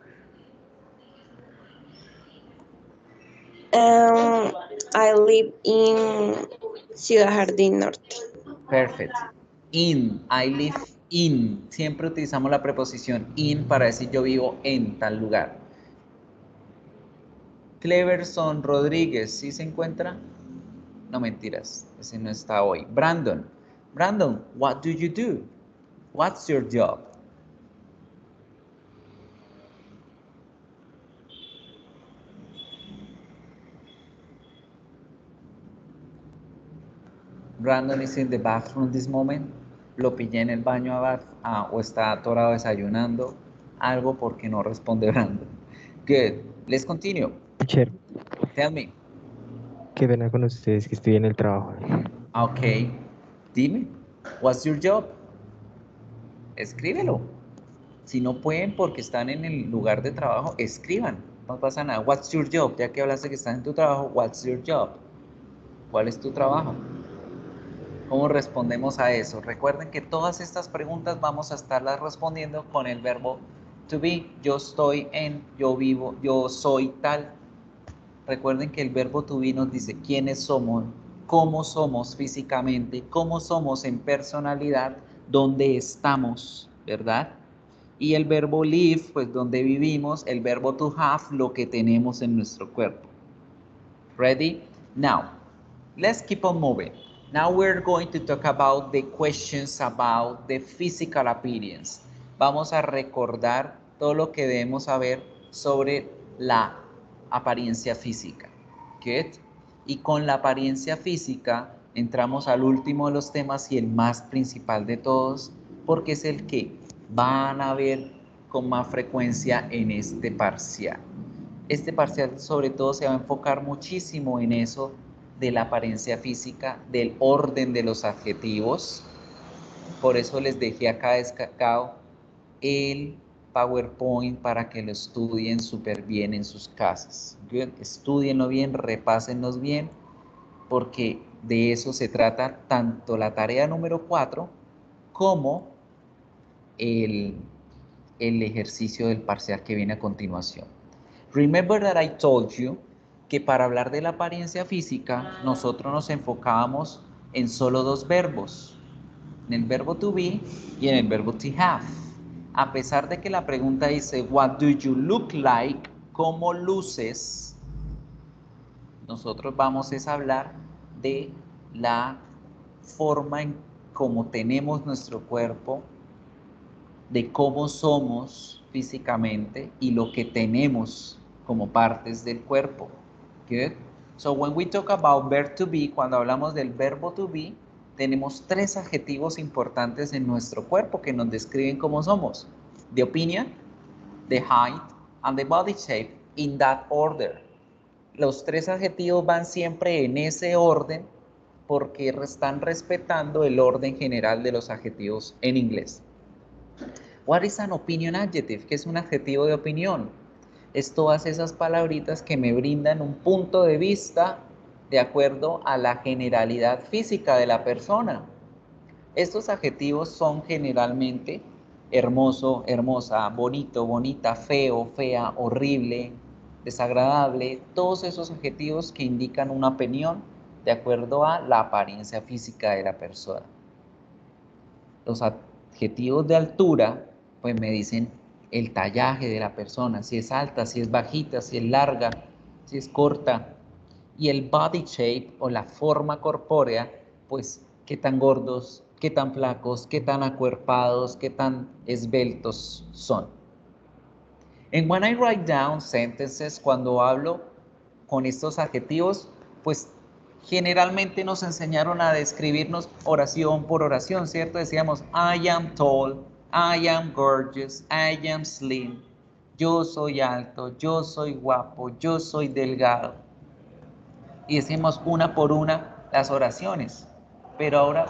Um, I live in Ciudad Jardín Norte. Perfect. In, I live in. Siempre utilizamos la preposición in para decir yo vivo en tal lugar. Cleverson Rodríguez, ¿sí se encuentra? No, mentiras, ese no está hoy. Brandon, Brandon, what do you do? What's your job? Brandon is in the bathroom this moment. Lo pillé en el baño ah, o está atorado desayunando. Algo porque no responde Brandon. Good. Let's continue. Teacher, Tell me. qué pena con ustedes que estoy en el trabajo. Ok. Dime. What's your job? Escríbelo. Si no pueden porque están en el lugar de trabajo, escriban. No pasa nada. What's your job? Ya que hablaste que estás en tu trabajo, what's your job? ¿Cuál es tu trabajo? ¿Cómo respondemos a eso? Recuerden que todas estas preguntas vamos a estarlas respondiendo con el verbo to be. Yo estoy en, yo vivo, yo soy tal. Recuerden que el verbo to be nos dice quiénes somos, cómo somos físicamente, cómo somos en personalidad, dónde estamos, ¿verdad? Y el verbo live, pues donde vivimos, el verbo to have, lo que tenemos en nuestro cuerpo. Ready? Now, let's keep on moving. Now we're going to talk about the questions about the physical appearance. Vamos a recordar todo lo que debemos saber sobre la apariencia física. Good. Y con la apariencia física entramos al último de los temas y el más principal de todos, porque es el que van a ver con más frecuencia en este parcial. Este parcial sobre todo se va a enfocar muchísimo en eso de la apariencia física, del orden de los adjetivos. Por eso les dejé acá descargado el PowerPoint para que lo estudien súper bien en sus casas. Good. Estudienlo bien, repásenlos bien, porque de eso se trata tanto la tarea número cuatro como el, el ejercicio del parcial que viene a continuación. Remember that I told you que para hablar de la apariencia física nosotros nos enfocábamos en solo dos verbos, en el verbo to be y en el verbo to have. A pesar de que la pregunta dice what do you look like, ¿cómo luces? Nosotros vamos a hablar de la forma en cómo tenemos nuestro cuerpo, de cómo somos físicamente y lo que tenemos como partes del cuerpo. Good. So when we talk about verb to be, cuando hablamos del verbo to be, tenemos tres adjetivos importantes en nuestro cuerpo que nos describen cómo somos. The opinion, the height, and the body shape, in that order. Los tres adjetivos van siempre en ese orden porque están respetando el orden general de los adjetivos en inglés. What is an opinion adjective? ¿Qué es un adjetivo de opinión? Es todas esas palabritas que me brindan un punto de vista de acuerdo a la generalidad física de la persona. Estos adjetivos son generalmente hermoso, hermosa, bonito, bonita, feo, fea, horrible, desagradable, todos esos adjetivos que indican una opinión de acuerdo a la apariencia física de la persona. Los adjetivos de altura, pues me dicen el tallaje de la persona, si es alta, si es bajita, si es larga, si es corta. Y el body shape o la forma corpórea, pues qué tan gordos, qué tan flacos, qué tan acuerpados, qué tan esbeltos son. And when I write down sentences, cuando hablo con estos adjetivos, pues generalmente nos enseñaron a describirnos oración por oración, ¿cierto? Decíamos, I am tall, I am gorgeous, I am slim. Yo soy alto, yo soy guapo, yo soy delgado. Y decimos una por una las oraciones. Pero ahora,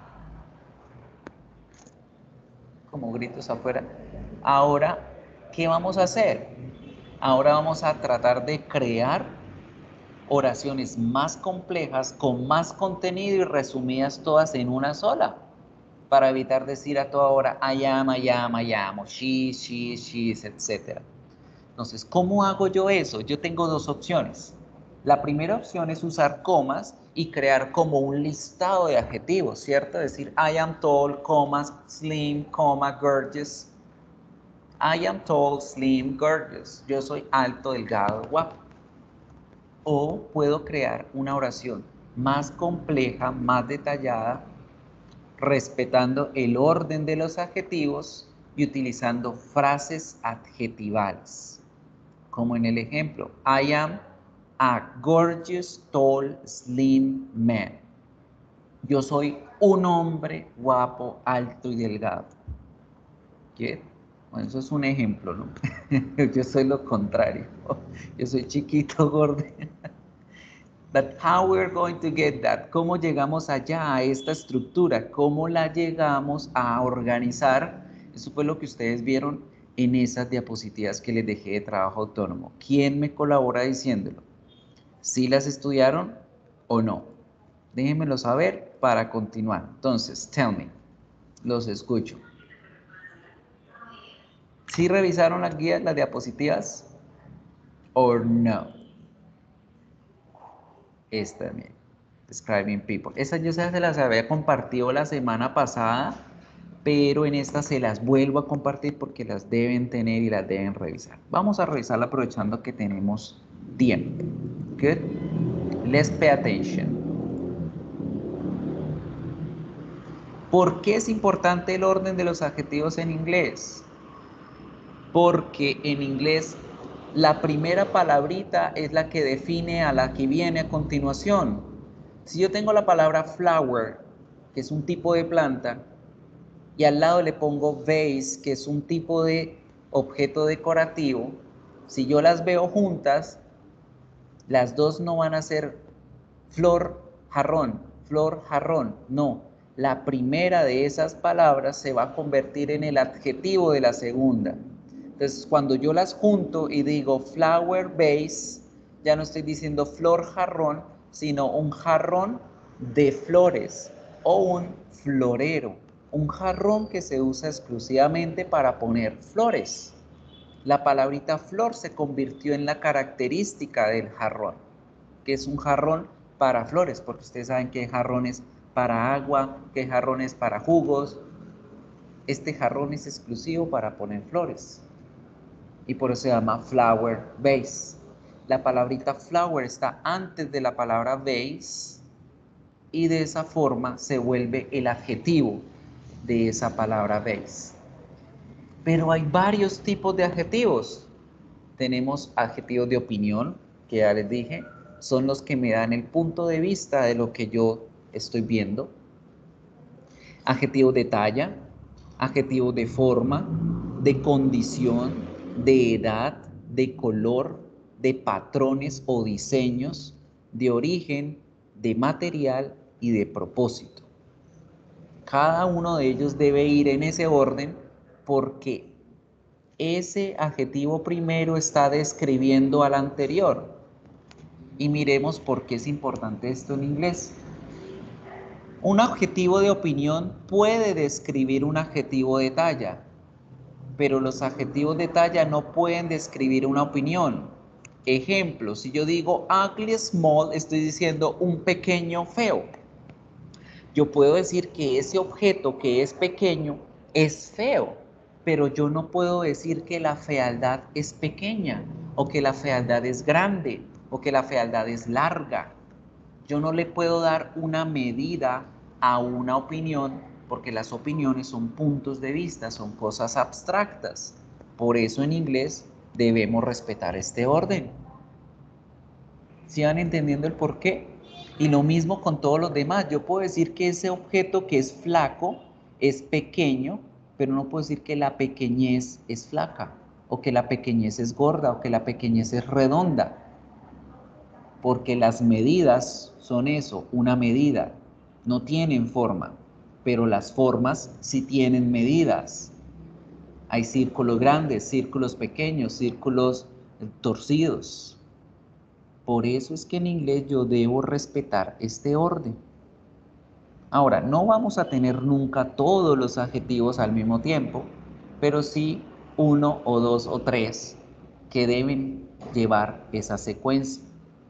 como gritos afuera, ahora, ¿qué vamos a hacer? Ahora vamos a tratar de crear oraciones más complejas, con más contenido y resumidas todas en una sola, para evitar decir a toda hora I am, I am, I am, o she, she, she's, etcétera. Entonces, ¿cómo hago yo eso? Yo tengo dos opciones. La primera opción es usar comas y crear como un listado de adjetivos, ¿cierto? Decir I am tall, comas, slim, coma, gorgeous. I am tall, slim, gorgeous. Yo soy alto, delgado, guapo. O puedo crear una oración más compleja, más detallada, respetando el orden de los adjetivos y utilizando frases adjetivales. Como en el ejemplo, I am a gorgeous, tall, slim man. Yo soy un hombre guapo, alto y delgado. ¿Qué? Bueno, eso es un ejemplo, ¿no? Yo soy lo contrario. Yo soy chiquito, gordo. But how we're going to get that? ¿Cómo llegamos allá a esta estructura? ¿Cómo la llegamos a organizar? Eso fue lo que ustedes vieron en esas diapositivas que les dejé de trabajo autónomo. ¿Quién me colabora diciéndolo? ¿Sí las estudiaron o no? Déjenmelo saber para continuar. Entonces, tell me. Los escucho. ¿Sí revisaron las guías, las diapositivas? ¿O no? Esta también. Describing people. Esa yo se las había compartido la semana pasada, pero en esta se las vuelvo a compartir porque las deben tener y las deben revisar. Vamos a revisarla aprovechando que tenemos tiempo. Good. Let's pay attention. ¿Por qué es importante el orden de los adjetivos en inglés? Porque en inglés la primera palabrita es la que define a la que viene a continuación. Si yo tengo la palabra flower, que es un tipo de planta, y al lado le pongo vase, que es un tipo de objeto decorativo, si yo las veo juntas, las dos no van a ser flor, jarrón, flor, jarrón, no. La primera de esas palabras se va a convertir en el adjetivo de la segunda. Entonces, cuando yo las junto y digo flower vase, ya no estoy diciendo flor jarrón, sino un jarrón de flores o un florero. Un jarrón que se usa exclusivamente para poner flores. La palabrita flor se convirtió en la característica del jarrón, que es un jarrón para flores, porque ustedes saben que hay jarrones para agua, que hay jarrones para jugos. Este jarrón es exclusivo para poner flores. Y por eso se llama flower vase. La palabrita flower está antes de la palabra vase y de esa forma se vuelve el adjetivo de esa palabra vase. Pero hay varios tipos de adjetivos. Tenemos adjetivos de opinión, que ya les dije, son los que me dan el punto de vista de lo que yo estoy viendo. Adjetivos de talla, adjetivos de forma, de condición, de edad, de color, de patrones o diseños, de origen, de material y de propósito. Cada uno de ellos debe ir en ese orden porque ese adjetivo primero está describiendo al anterior. Y miremos por qué es importante esto en inglés. Un adjetivo de opinión puede describir un adjetivo de talla, pero los adjetivos de talla no pueden describir una opinión. Ejemplo, si yo digo ugly small, estoy diciendo un pequeño feo. Yo puedo decir que ese objeto que es pequeño es feo, pero yo no puedo decir que la fealdad es pequeña, o que la fealdad es grande, o que la fealdad es larga. Yo no le puedo dar una medida a una opinión, porque las opiniones son puntos de vista, son cosas abstractas. Por eso en inglés debemos respetar este orden. ¿Sí van entendiendo el por qué? Y lo mismo con todos los demás. Yo puedo decir que ese objeto que es flaco es pequeño, pero no puedo decir que la pequeñez es flaca, o que la pequeñez es gorda, o que la pequeñez es redonda. Porque las medidas son eso, una medida. No tienen forma, pero las formas sí tienen medidas. Hay círculos grandes, círculos pequeños, círculos torcidos. Por eso es que en inglés yo debo respetar este orden. Ahora, no vamos a tener nunca todos los adjetivos al mismo tiempo, pero sí uno o dos o tres que deben llevar esa secuencia.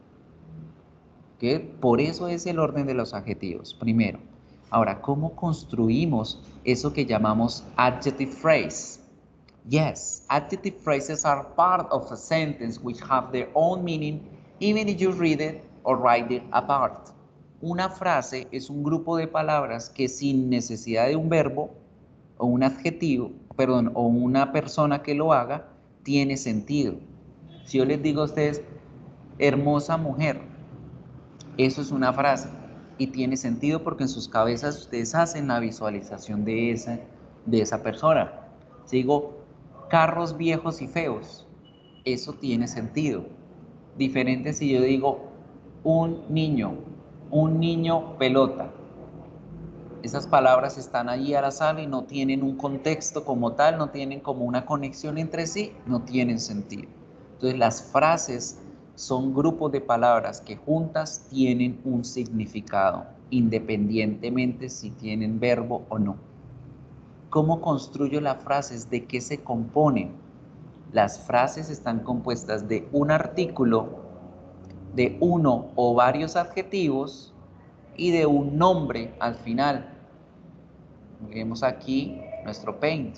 ¿Okay? Por eso es el orden de los adjetivos, primero. Ahora, ¿cómo construimos eso que llamamos adjective phrase? Yes, adjective phrases are part of a sentence which have their own meaning even if you read it or write it apart. Una frase es un grupo de palabras que sin necesidad de un verbo o un adjetivo, perdón, o una persona que lo haga, tiene sentido. Si yo les digo a ustedes, hermosa mujer, eso es una frase y tiene sentido porque en sus cabezas ustedes hacen la visualización de esa, de esa persona. Si digo, carros viejos y feos, eso tiene sentido. Diferente si yo digo un niño, un niño pelota. Esas palabras están allí al azar y no tienen un contexto como tal, no tienen como una conexión entre sí, no tienen sentido. Entonces las frases son grupos de palabras que juntas tienen un significado, independientemente si tienen verbo o no. ¿Cómo construyo las frases? ¿De qué se componen? Las frases están compuestas de un artículo, de uno o varios adjetivos y de un nombre al final. Miremos aquí nuestro Paint.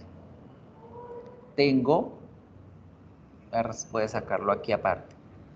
Tengo, voy a sacarlo aquí aparte.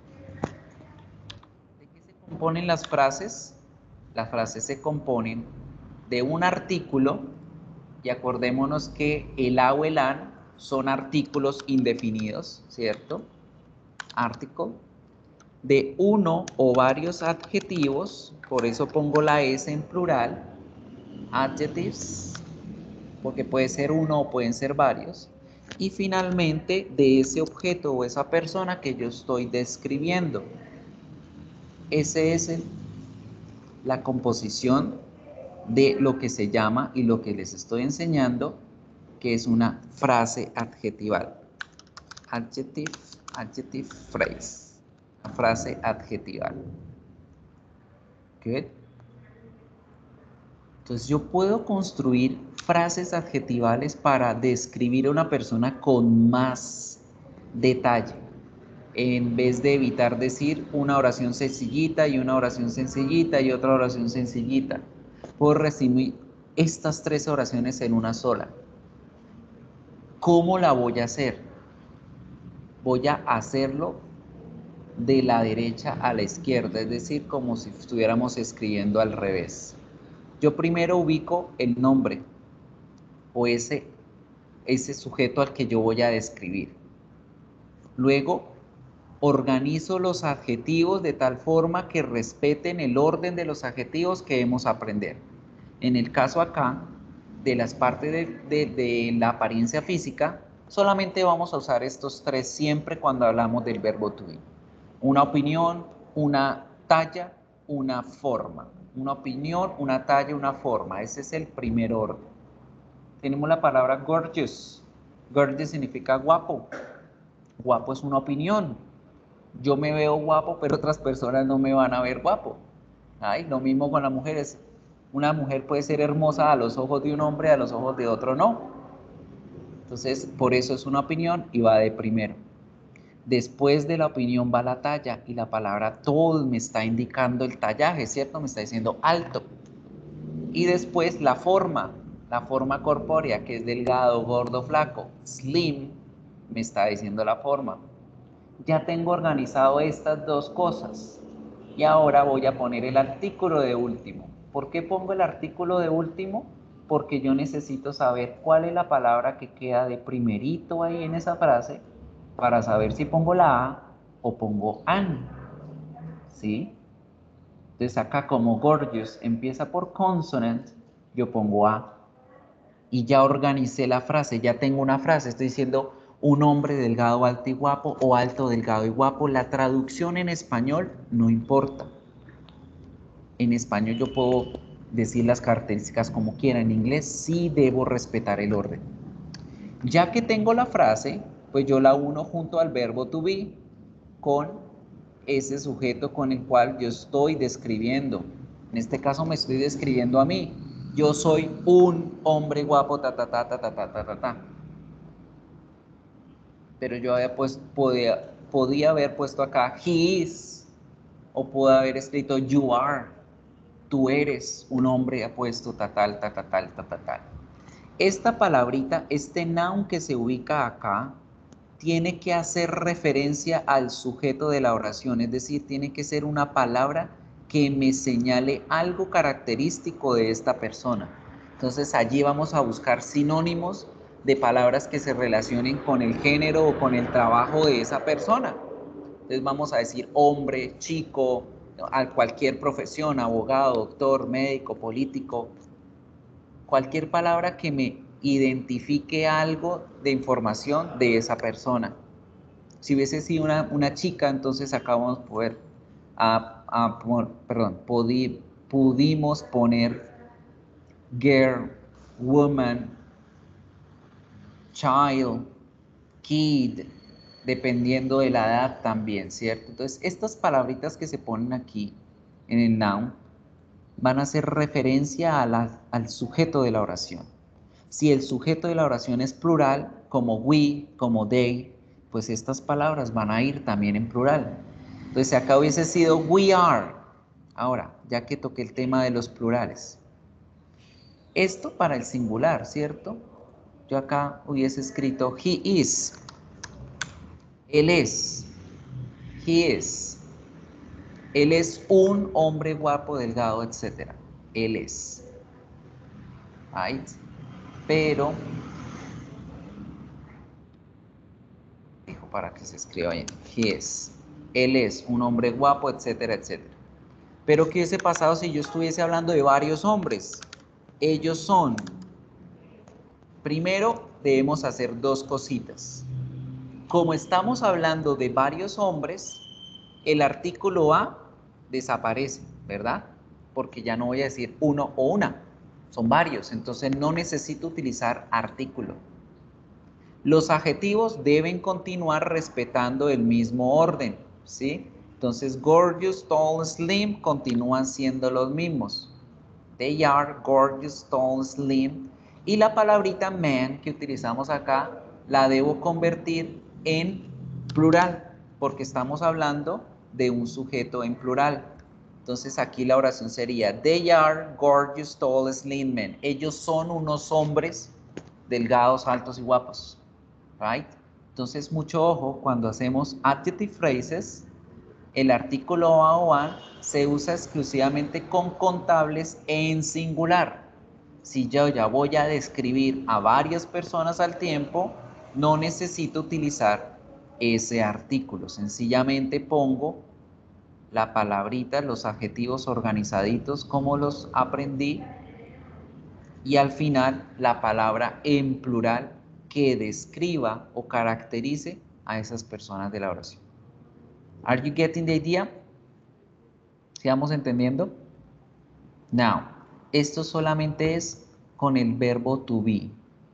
¿De qué se componen las frases? Las frases se componen de un artículo, y acordémonos que el a o el an son artículos indefinidos, ¿cierto? Article. De uno o varios adjetivos, por eso pongo la S en plural, adjectives, porque puede ser uno o pueden ser varios. Y finalmente de ese objeto o esa persona que yo estoy describiendo. Esa es el, la composición de lo que se llama y lo que les estoy enseñando, que es una frase adjetival. Adjective, adjective phrase. Una frase adjetival. Good. Entonces yo puedo construir frases adjetivales para describir a una persona con más detalle, en vez de evitar decir una oración sencillita y una oración sencillita y otra oración sencillita. Puedo resumir estas tres oraciones en una sola. ¿Cómo la voy a hacer? Voy a hacerlo de la derecha a la izquierda, es decir, como si estuviéramos escribiendo al revés. Yo primero ubico el nombre o ese, ese sujeto al que yo voy a describir. Luego, organizo los adjetivos de tal forma que respeten el orden de los adjetivos que debemos aprender. En el caso acá, de las partes de, de, de la apariencia física, solamente vamos a usar estos tres siempre cuando hablamos del verbo to be. Una opinión, una talla, una forma. Una opinión, una talla, una forma. Ese es el primer orden. Tenemos la palabra gorgeous. Gorgeous significa guapo. Guapo es una opinión. Yo me veo guapo, pero otras personas no me van a ver guapo. Ay, lo mismo con las mujeres. Una mujer puede ser hermosa a los ojos de un hombre, a los ojos de otro no. Entonces, por eso es una opinión y va de primero. Después de la opinión va la talla y la palabra tall me está indicando el tallaje, ¿cierto? Me está diciendo alto. Y después la forma, la forma corpórea, que es delgado, gordo, flaco. Slim me está diciendo la forma. Ya tengo organizado estas dos cosas. Y ahora voy a poner el artículo de último. ¿Por qué pongo el artículo de último? Porque yo necesito saber cuál es la palabra que queda de primerito ahí en esa frase para saber si pongo la A o pongo an. ¿Sí? Entonces acá como gorgeous empieza por consonant, yo pongo A. Y ya organicé la frase, ya tengo una frase, estoy diciendo un hombre delgado, alto y guapo o alto, delgado y guapo. La traducción en español no importa. En español yo puedo decir las características como quiera, en inglés sí debo respetar el orden. Ya que tengo la frase, pues yo la uno junto al verbo to be con ese sujeto con el cual yo estoy describiendo. En este caso me estoy describiendo a mí. Yo soy un hombre guapo, ta, ta, ta, ta, ta, ta, ta, ta, ta. Pero yo había pues, podía, podía haber puesto acá he is, o pude haber escrito you are, tú eres un hombre apuesto, ta, tal, ta, ta, tal, ta, ta, tal. Esta palabrita, este noun que se ubica acá, tiene que hacer referencia al sujeto de la oración, es decir, tiene que ser una palabra que me señale algo característico de esta persona. Entonces allí vamos a buscar sinónimos de palabras que se relacionen con el género o con el trabajo de esa persona. Entonces vamos a decir hombre, chico, a cualquier profesión, abogado, doctor, médico, político, cualquier palabra que me identifique algo de información de esa persona. Si hubiese sido una, una chica, entonces acá vamos a poder, a, a, perdón, pudi, pudimos poner girl, woman, child, kid, dependiendo de la edad también, ¿cierto? Entonces, estas palabritas que se ponen aquí en el noun van a hacer referencia a la, al sujeto de la oración. Si el sujeto de la oración es plural, como we, como they, pues estas palabras van a ir también en plural. Entonces acá hubiese sido we are. Ahora, ya que toqué el tema de los plurales. Esto para el singular, ¿cierto? Yo acá hubiese escrito he is. Él es. He is. Él es un hombre guapo, delgado, etcétera. Él es. Right? Pero dijo para que se escriba bien. He is. Él es un hombre guapo, etcétera, etcétera. Pero ¿qué hubiese pasado si yo estuviese hablando de varios hombres? Ellos son. Primero debemos hacer dos cositas. Como estamos hablando de varios hombres, el artículo a desaparece, ¿verdad? Porque ya no voy a decir uno o una, son varios, entonces no necesito utilizar artículo. Los adjetivos deben continuar respetando el mismo orden, ¿sí? Entonces, gorgeous, tall, slim continúan siendo los mismos. They are gorgeous, tall, slim. Y la palabrita man que utilizamos acá la debo convertir en plural, porque estamos hablando de un sujeto en plural. Entonces aquí la oración sería they are gorgeous, tall, slim men. Ellos son unos hombres delgados, altos y guapos. Right? Entonces mucho ojo cuando hacemos adjective phrases, el artículo a o an se usa exclusivamente con contables en singular. Si yo ya voy a describir a varias personas al tiempo, no necesito utilizar ese artículo. Sencillamente pongo la palabrita, los adjetivos organizaditos como los aprendí y al final la palabra en plural que describa o caracterice a esas personas de la oración. Are you getting the idea? ¿Sí vamos entendiendo? Now, esto solamente es con el verbo to be.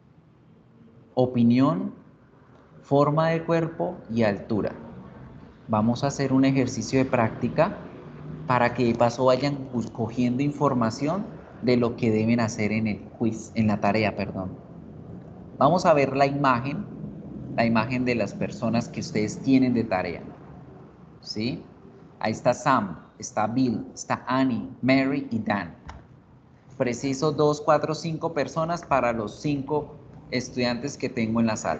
Opinión, forma de cuerpo y altura. Vamos a hacer un ejercicio de práctica para que de paso vayan cogiendo información de lo que deben hacer en el quiz, en la tarea, perdón. Vamos a ver la imagen la imagen de las personas que ustedes tienen de tarea. ¿Sí? Ahí está Sam, está Bill, está Annie, Mary y Dan. Preciso dos, cuatro, cinco personas para los cinco estudiantes que tengo en la sala.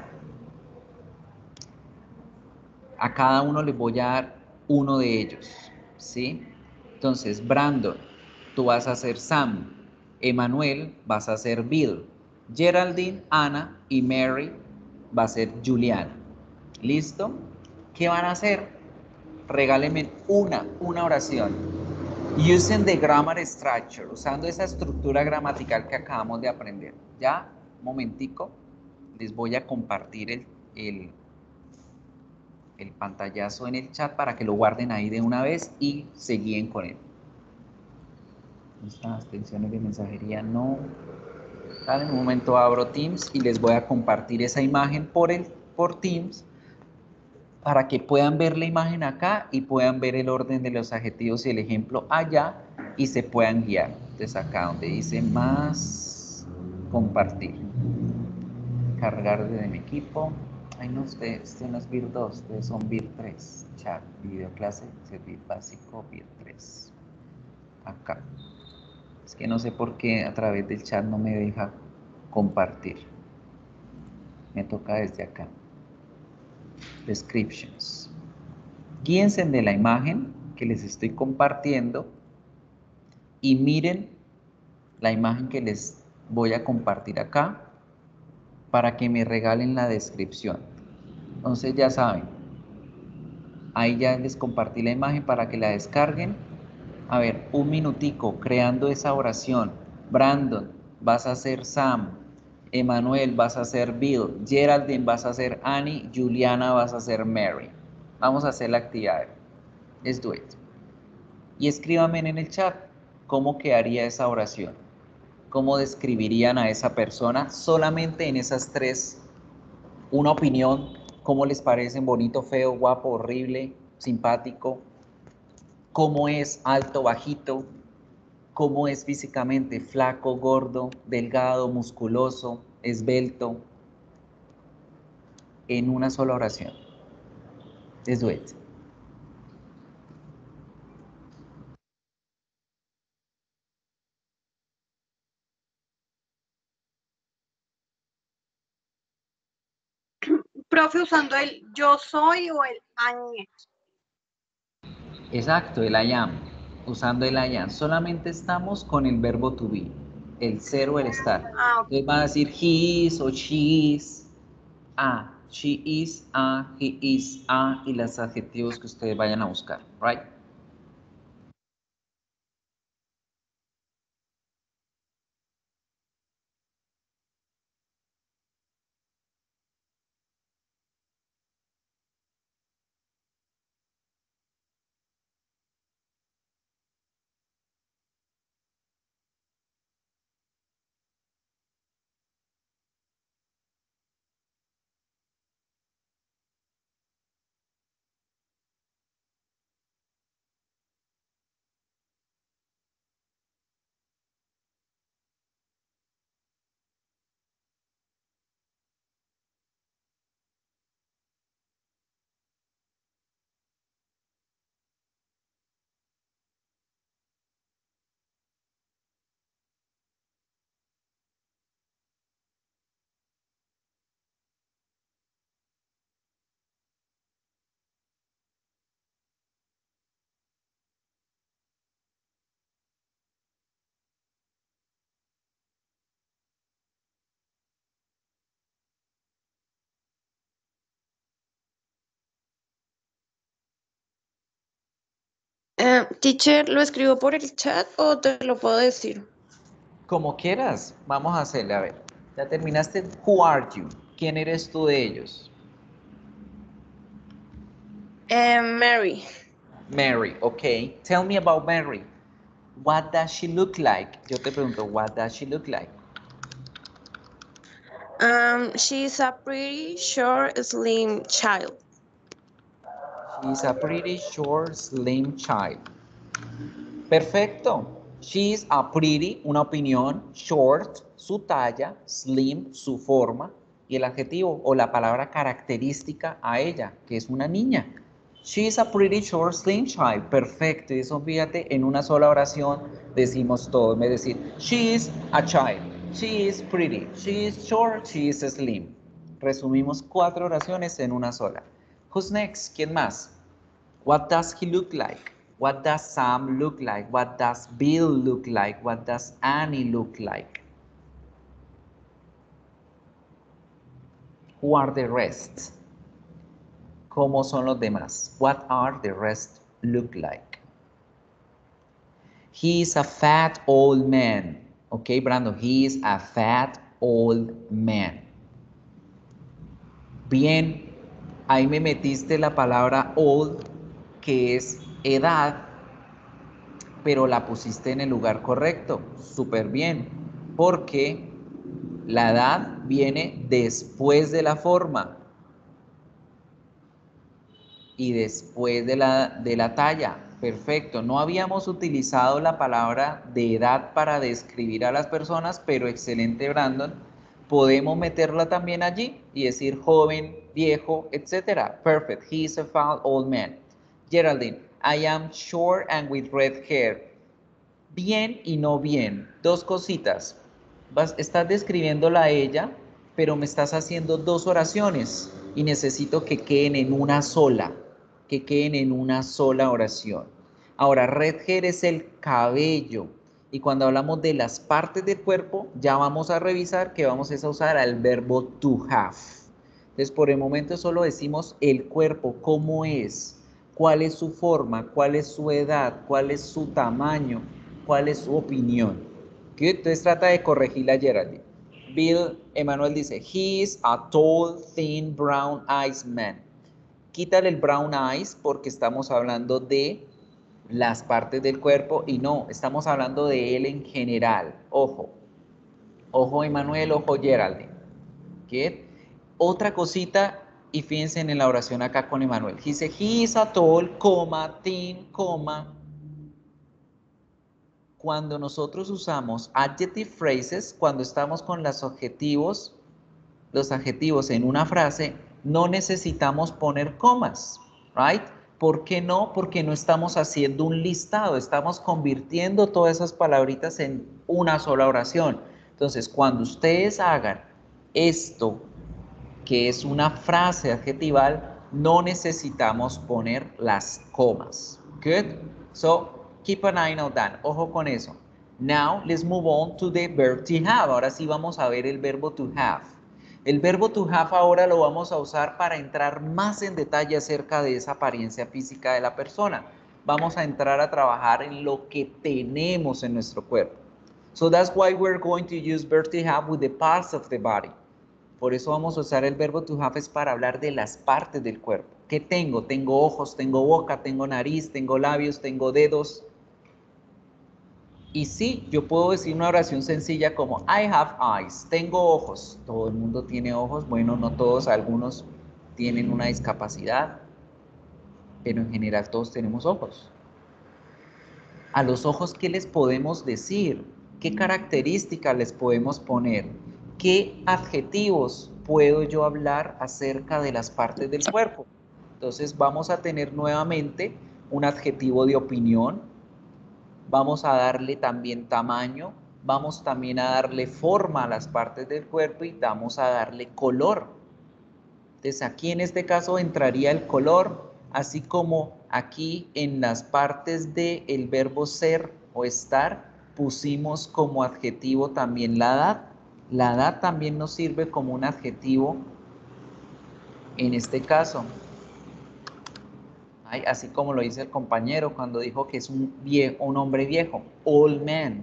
A cada uno les voy a dar uno de ellos, ¿sí? Entonces, Brandon, tú vas a ser Sam. Emanuel, vas a ser Bill. Geraldine, Ana y Mary va a ser Juliana. ¿Listo? ¿Qué van a hacer? Regálenme una, una oración. Using the grammar structure, usando esa estructura gramatical que acabamos de aprender. Ya, un momentico, les voy a compartir el, el, el pantallazo en el chat para que lo guarden ahí de una vez y se guíen con él. Estas extensiones de mensajería no. Dale, en un momento abro Teams y les voy a compartir esa imagen por, el, por Teams para que puedan ver la imagen acá y puedan ver el orden de los adjetivos y el ejemplo allá y se puedan guiar. Entonces acá donde dice más, compartir. Cargar desde mi equipo. Ay no, usted, usted no es B I R dos, ustedes son B I R tres. Chat, video clase, servir básico, B I R tres. Acá. Es que no sé por qué a través del chat no me deja compartir. Me toca desde acá. Descriptions. Guíense de la imagen que les estoy compartiendo y miren la imagen que les voy a compartir acá para que me regalen la descripción. Entonces ya saben, ahí ya les compartí la imagen para que la descarguen. A ver, un minutico creando esa oración. Brandon, vas a ser Sam. Emanuel, vas a ser Bill. Geraldine, vas a ser Annie. Juliana, vas a ser Mary. Vamos a hacer la actividad. Let's do it. Y escríbanme en el chat cómo quedaría esa oración. Cómo describirían a esa persona solamente en esas tres. Una opinión, cómo les parecen bonito, feo, guapo, horrible, simpático. Cómo es alto, bajito. Cómo es físicamente, flaco, gordo, delgado, musculoso, esbelto. En una sola oración. Let's do it. Profe, usando el yo soy o el añe. Exacto, el I am. Usando el I am. Solamente estamos con el verbo to be. El ser o el estar. Ah, ok. Entonces van a decir he is o she is. Ah, she is, ah, he is, ah, y los adjetivos que ustedes vayan a buscar. Right? Eh, teacher, ¿lo escribo por el chat o te lo puedo decir? Como quieras, vamos a hacerle, a ver. Ya terminaste. Who are you? ¿Quién eres tú de ellos? Eh, Mary. Mary, okay. Tell me about Mary. What does she look like? Yo te pregunto, what does she look like? Um, she's a pretty short, slim child. She's a pretty short, slim child. Perfecto. She's a pretty, una opinión, short, su talla, slim, su forma, y el adjetivo o la palabra característica a ella, que es una niña. She is a pretty short slim child. Perfecto. Y eso, fíjate, en una sola oración decimos todo. En vez de decir, she is a child. She is pretty. She is short. She is slim. Resumimos cuatro oraciones en una sola. Who's next? ¿Quién más? What does he look like? What does Sam look like? What does Bill look like? What does Annie look like? Who are the rest? ¿Cómo son los demás? What are the rest look like? He is a fat old man. Ok, Brandon, he is a fat old man. Bien, ahí me metiste la palabra old, que es edad, pero la pusiste en el lugar correcto. Súper bien, porque la edad viene después de la forma y después de la, de la talla. Perfecto, no habíamos utilizado la palabra de edad para describir a las personas, pero excelente, Brandon. Podemos meterla también allí y decir joven, viejo, etcétera. Perfect, he is a fat old man. Geraldine, I am short and with red hair. Bien y no bien, dos cositas. Vas, estás describiéndola a ella, pero me estás haciendo dos oraciones y necesito que queden en una sola, que queden en una sola oración. Ahora, red hair es el cabello y cuando hablamos de las partes del cuerpo, ya vamos a revisar que vamos a usar el verbo to have. Entonces, por el momento solo decimos el cuerpo, cómo es, cuál es su forma, cuál es su edad, cuál es su tamaño, cuál es su opinión. ¿Qué? Entonces trata de corregir la Geraldine. Bill Emanuel dice, he is a tall, thin, brown-eyed man. Quítale el brown eyes porque estamos hablando de las partes del cuerpo y no, estamos hablando de él en general. Ojo, ojo Emanuel, ojo Geraldine. ¿Qué? Otra cosita, y fíjense en la oración acá con Emanuel. Dice, he is a tall, coma, thin, coma. Cuando nosotros usamos adjective phrases, cuando estamos con los adjetivos, los adjetivos en una frase, no necesitamos poner comas, right? ¿Por qué no? Porque no estamos haciendo un listado, estamos convirtiendo todas esas palabritas en una sola oración. Entonces, cuando ustedes hagan esto, que es una frase adjetival, no necesitamos poner las comas. Good? So, keep an eye on that. Ojo con eso. Now, let's move on to the verb to have. Ahora sí vamos a ver el verbo to have. El verbo to have ahora lo vamos a usar para entrar más en detalle acerca de esa apariencia física de la persona. Vamos a entrar a trabajar en lo que tenemos en nuestro cuerpo. So that's why we're going to use verb to have with the parts of the body. Por eso vamos a usar el verbo to have es para hablar de las partes del cuerpo. ¿Qué tengo? Tengo ojos, tengo boca, tengo nariz, tengo labios, tengo dedos. Y sí, yo puedo decir una oración sencilla como I have eyes, tengo ojos. Todo el mundo tiene ojos, bueno, no todos, algunos tienen una discapacidad, pero en general todos tenemos ojos. A los ojos, ¿qué les podemos decir? ¿Qué características les podemos poner? ¿Qué adjetivos puedo yo hablar acerca de las partes del cuerpo? Entonces vamos a tener nuevamente un adjetivo de opinión. Vamos a darle también tamaño. Vamos también a darle forma a las partes del cuerpo y vamos a darle color. Entonces aquí en este caso entraría el color, así como aquí en las partes del verbo ser o estar pusimos como adjetivo también la edad. La edad también nos sirve como un adjetivo en este caso. Ay, así como lo dice el compañero cuando dijo que es un, viejo, un hombre viejo, old man.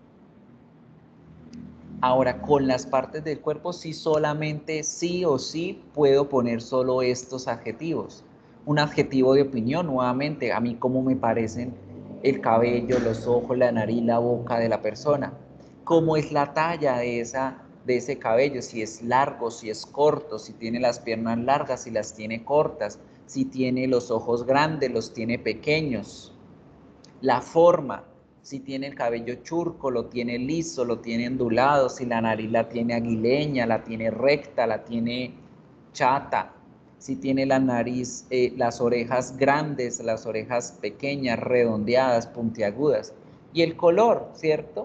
Ahora, con las partes del cuerpo, sí solamente sí o sí puedo poner solo estos adjetivos. Un adjetivo de opinión, nuevamente, a mí cómo me parecen el cabello, los ojos, la nariz, la boca de la persona. Cómo es la talla de, esa, de ese cabello, si es largo, si es corto, si tiene las piernas largas, si las tiene cortas, si tiene los ojos grandes, los tiene pequeños. La forma, si tiene el cabello churco, lo tiene liso, lo tiene ondulado, si la nariz la tiene aguileña, la tiene recta, la tiene chata, si tiene la nariz, eh, las orejas grandes, las orejas pequeñas, redondeadas, puntiagudas. Y el color, ¿cierto?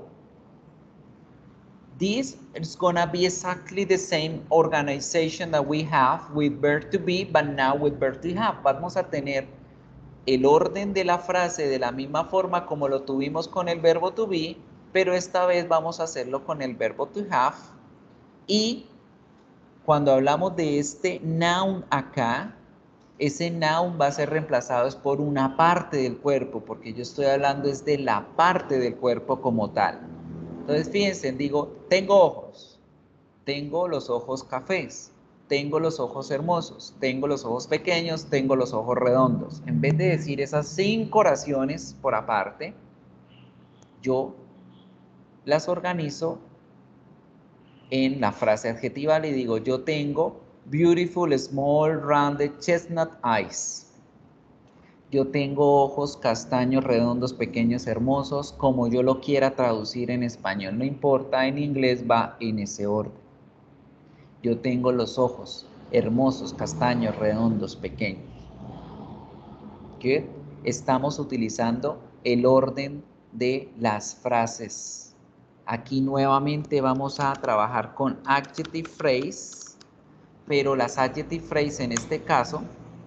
This is gonna be exactly the same organization that we have with verb to be, but now with verb to have. Vamos a tener el orden de la frase de la misma forma como lo tuvimos con el verbo to be, pero esta vez vamos a hacerlo con el verbo to have. Y cuando hablamos de este noun acá, ese noun va a ser reemplazado es por una parte del cuerpo, porque yo estoy hablando es de la parte del cuerpo como tal. Entonces, fíjense, digo, tengo ojos, tengo los ojos cafés, tengo los ojos hermosos, tengo los ojos pequeños, tengo los ojos redondos. En vez de decir esas cinco oraciones por aparte, yo las organizo en la frase adjetiva. Le digo, yo tengo beautiful, small, rounded, chestnut eyes. Yo tengo ojos castaños, redondos, pequeños, hermosos, como yo lo quiera traducir en español. No importa, en inglés va en ese orden. Yo tengo los ojos hermosos, castaños, redondos, pequeños. ¿Qué? Estamos utilizando el orden de las frases. Aquí nuevamente vamos a trabajar con adjective phrase, pero las adjective phrase en este caso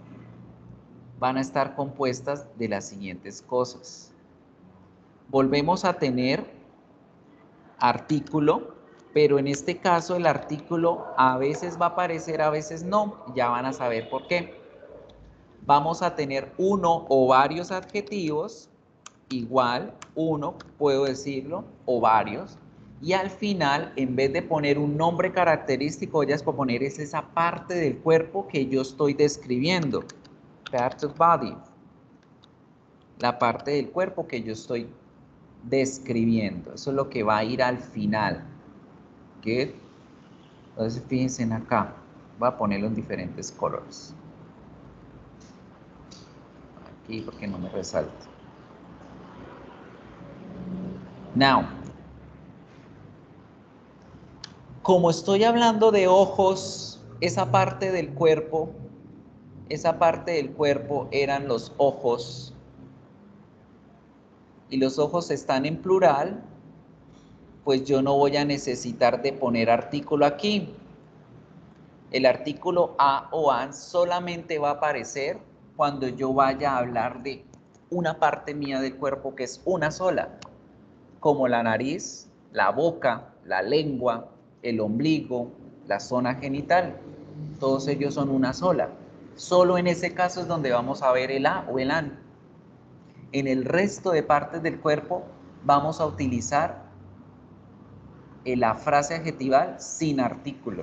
van a estar compuestas de las siguientes cosas. Volvemos a tener artículo, pero en este caso el artículo a veces va a aparecer, a veces no. Ya van a saber por qué. Vamos a tener uno o varios adjetivos, igual, uno, puedo decirlo, o varios. Y al final, en vez de poner un nombre característico, voy a poner es esa parte del cuerpo que yo estoy describiendo. Part of body, la parte del cuerpo que yo estoy describiendo. Eso es lo que va a ir al final. ¿Qué? Entonces fíjense en acá, voy a ponerlo en diferentes colores. Aquí porque no me resalta. Now, como estoy hablando de ojos, esa parte del cuerpo, esa parte del cuerpo eran los ojos, y los ojos están en plural, pues yo no voy a necesitar de poner artículo aquí. El artículo a o an solamente va a aparecer cuando yo vaya a hablar de una parte mía del cuerpo que es una sola, como la nariz, la boca, la lengua, el ombligo, la zona genital. Todos ellos son una sola. Solo en ese caso es donde vamos a ver el a o el an. En el resto de partes del cuerpo vamos a utilizar la frase adjetival sin artículo.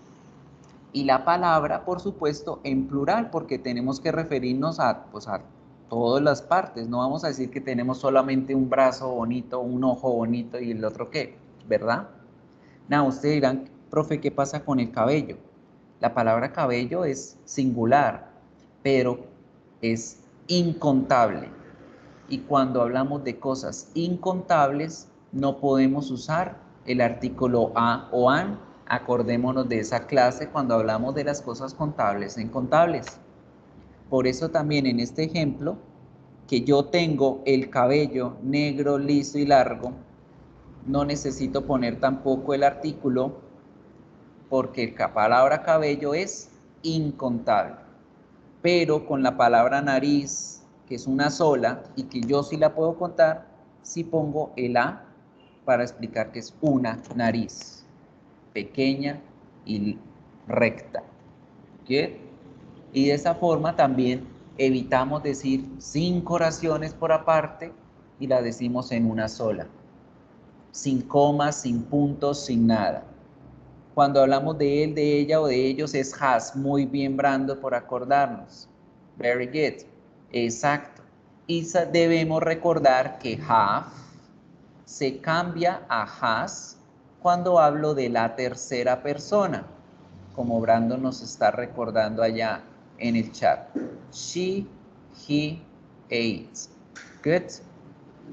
Y la palabra, por supuesto, en plural, porque tenemos que referirnos a, pues, a todas las partes. No vamos a decir que tenemos solamente un brazo bonito, un ojo bonito y el otro qué, ¿verdad? No, ustedes dirán, profe, ¿qué pasa con el cabello? La palabra cabello es singular, pero es incontable. Y cuando hablamos de cosas incontables, no podemos usar el artículo a o an. Acordémonos de esa clase cuando hablamos de las cosas contables e incontables. Por eso también en este ejemplo, que yo tengo el cabello negro, liso y largo, no necesito poner tampoco el artículo, porque la palabra cabello es incontable. Pero con la palabra nariz, que es una sola y que yo sí la puedo contar, sí pongo el a para explicar que es una nariz pequeña y recta. ¿Qué? Y de esa forma también evitamos decir cinco oraciones por aparte y la decimos en una sola, sin comas, sin puntos, sin nada. Cuando hablamos de él, de ella o de ellos es has. Muy bien, Brando, por acordarnos. Very good. Exacto. Y debemos recordar que have se cambia a has cuando hablo de la tercera persona, como Brando nos está recordando allá en el chat. She, he, it. Good.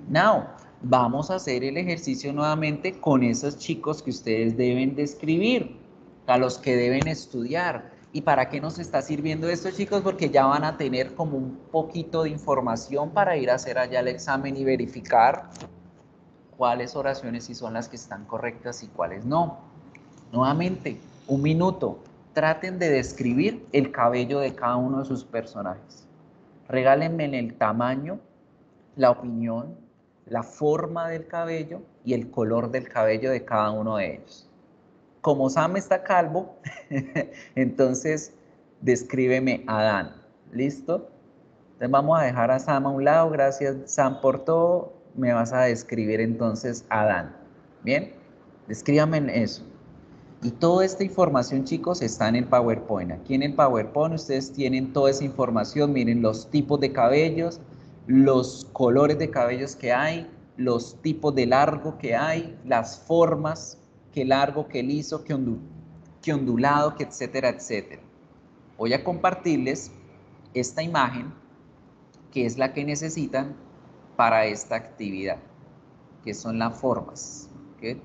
Now, vamos a hacer el ejercicio nuevamente con esos chicos que ustedes deben de escribir, a los que deben estudiar. ¿Y para qué nos está sirviendo esto, chicos? Porque ya van a tener como un poquito de información para ir a hacer allá el examen y verificar cuáles oraciones sí son las que están correctas y cuáles no. Nuevamente, un minuto. Traten de describir el cabello de cada uno de sus personajes. Regálenme el tamaño, la opinión, la forma del cabello y el color del cabello de cada uno de ellos. Como Sam está calvo, entonces descríbeme a Dan. ¿Listo? Entonces vamos a dejar a Sam a un lado. Gracias, Sam, por todo. Me vas a describir entonces a Dan. ¿Bien? Descríbame eso. Y toda esta información, chicos, está en el PowerPoint. Aquí en el PowerPoint ustedes tienen toda esa información. Miren los tipos de cabellos, los colores de cabellos que hay, los tipos de largo que hay, las formas, que largo, que liso, que, ondu que ondulado, que etcétera, etcétera. Voy a compartirles esta imagen, que es la que necesitan para esta actividad, que son las formas. ¿Okay?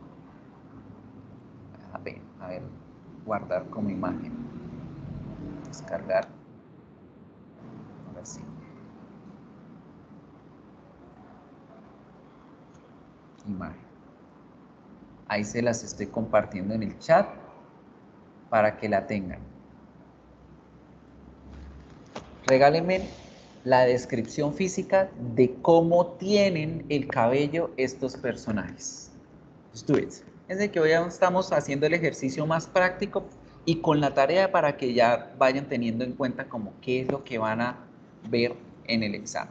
A ver, a ver, guardar como imagen, descargar, ahora sí. Imagen. Ahí se las estoy compartiendo en el chat para que la tengan. Regálenme la descripción física de cómo tienen el cabello estos personajes. Let's do it. Es de que hoy estamos haciendo el ejercicio más práctico y con la tarea para que ya vayan teniendo en cuenta como qué es lo que van a ver en el examen.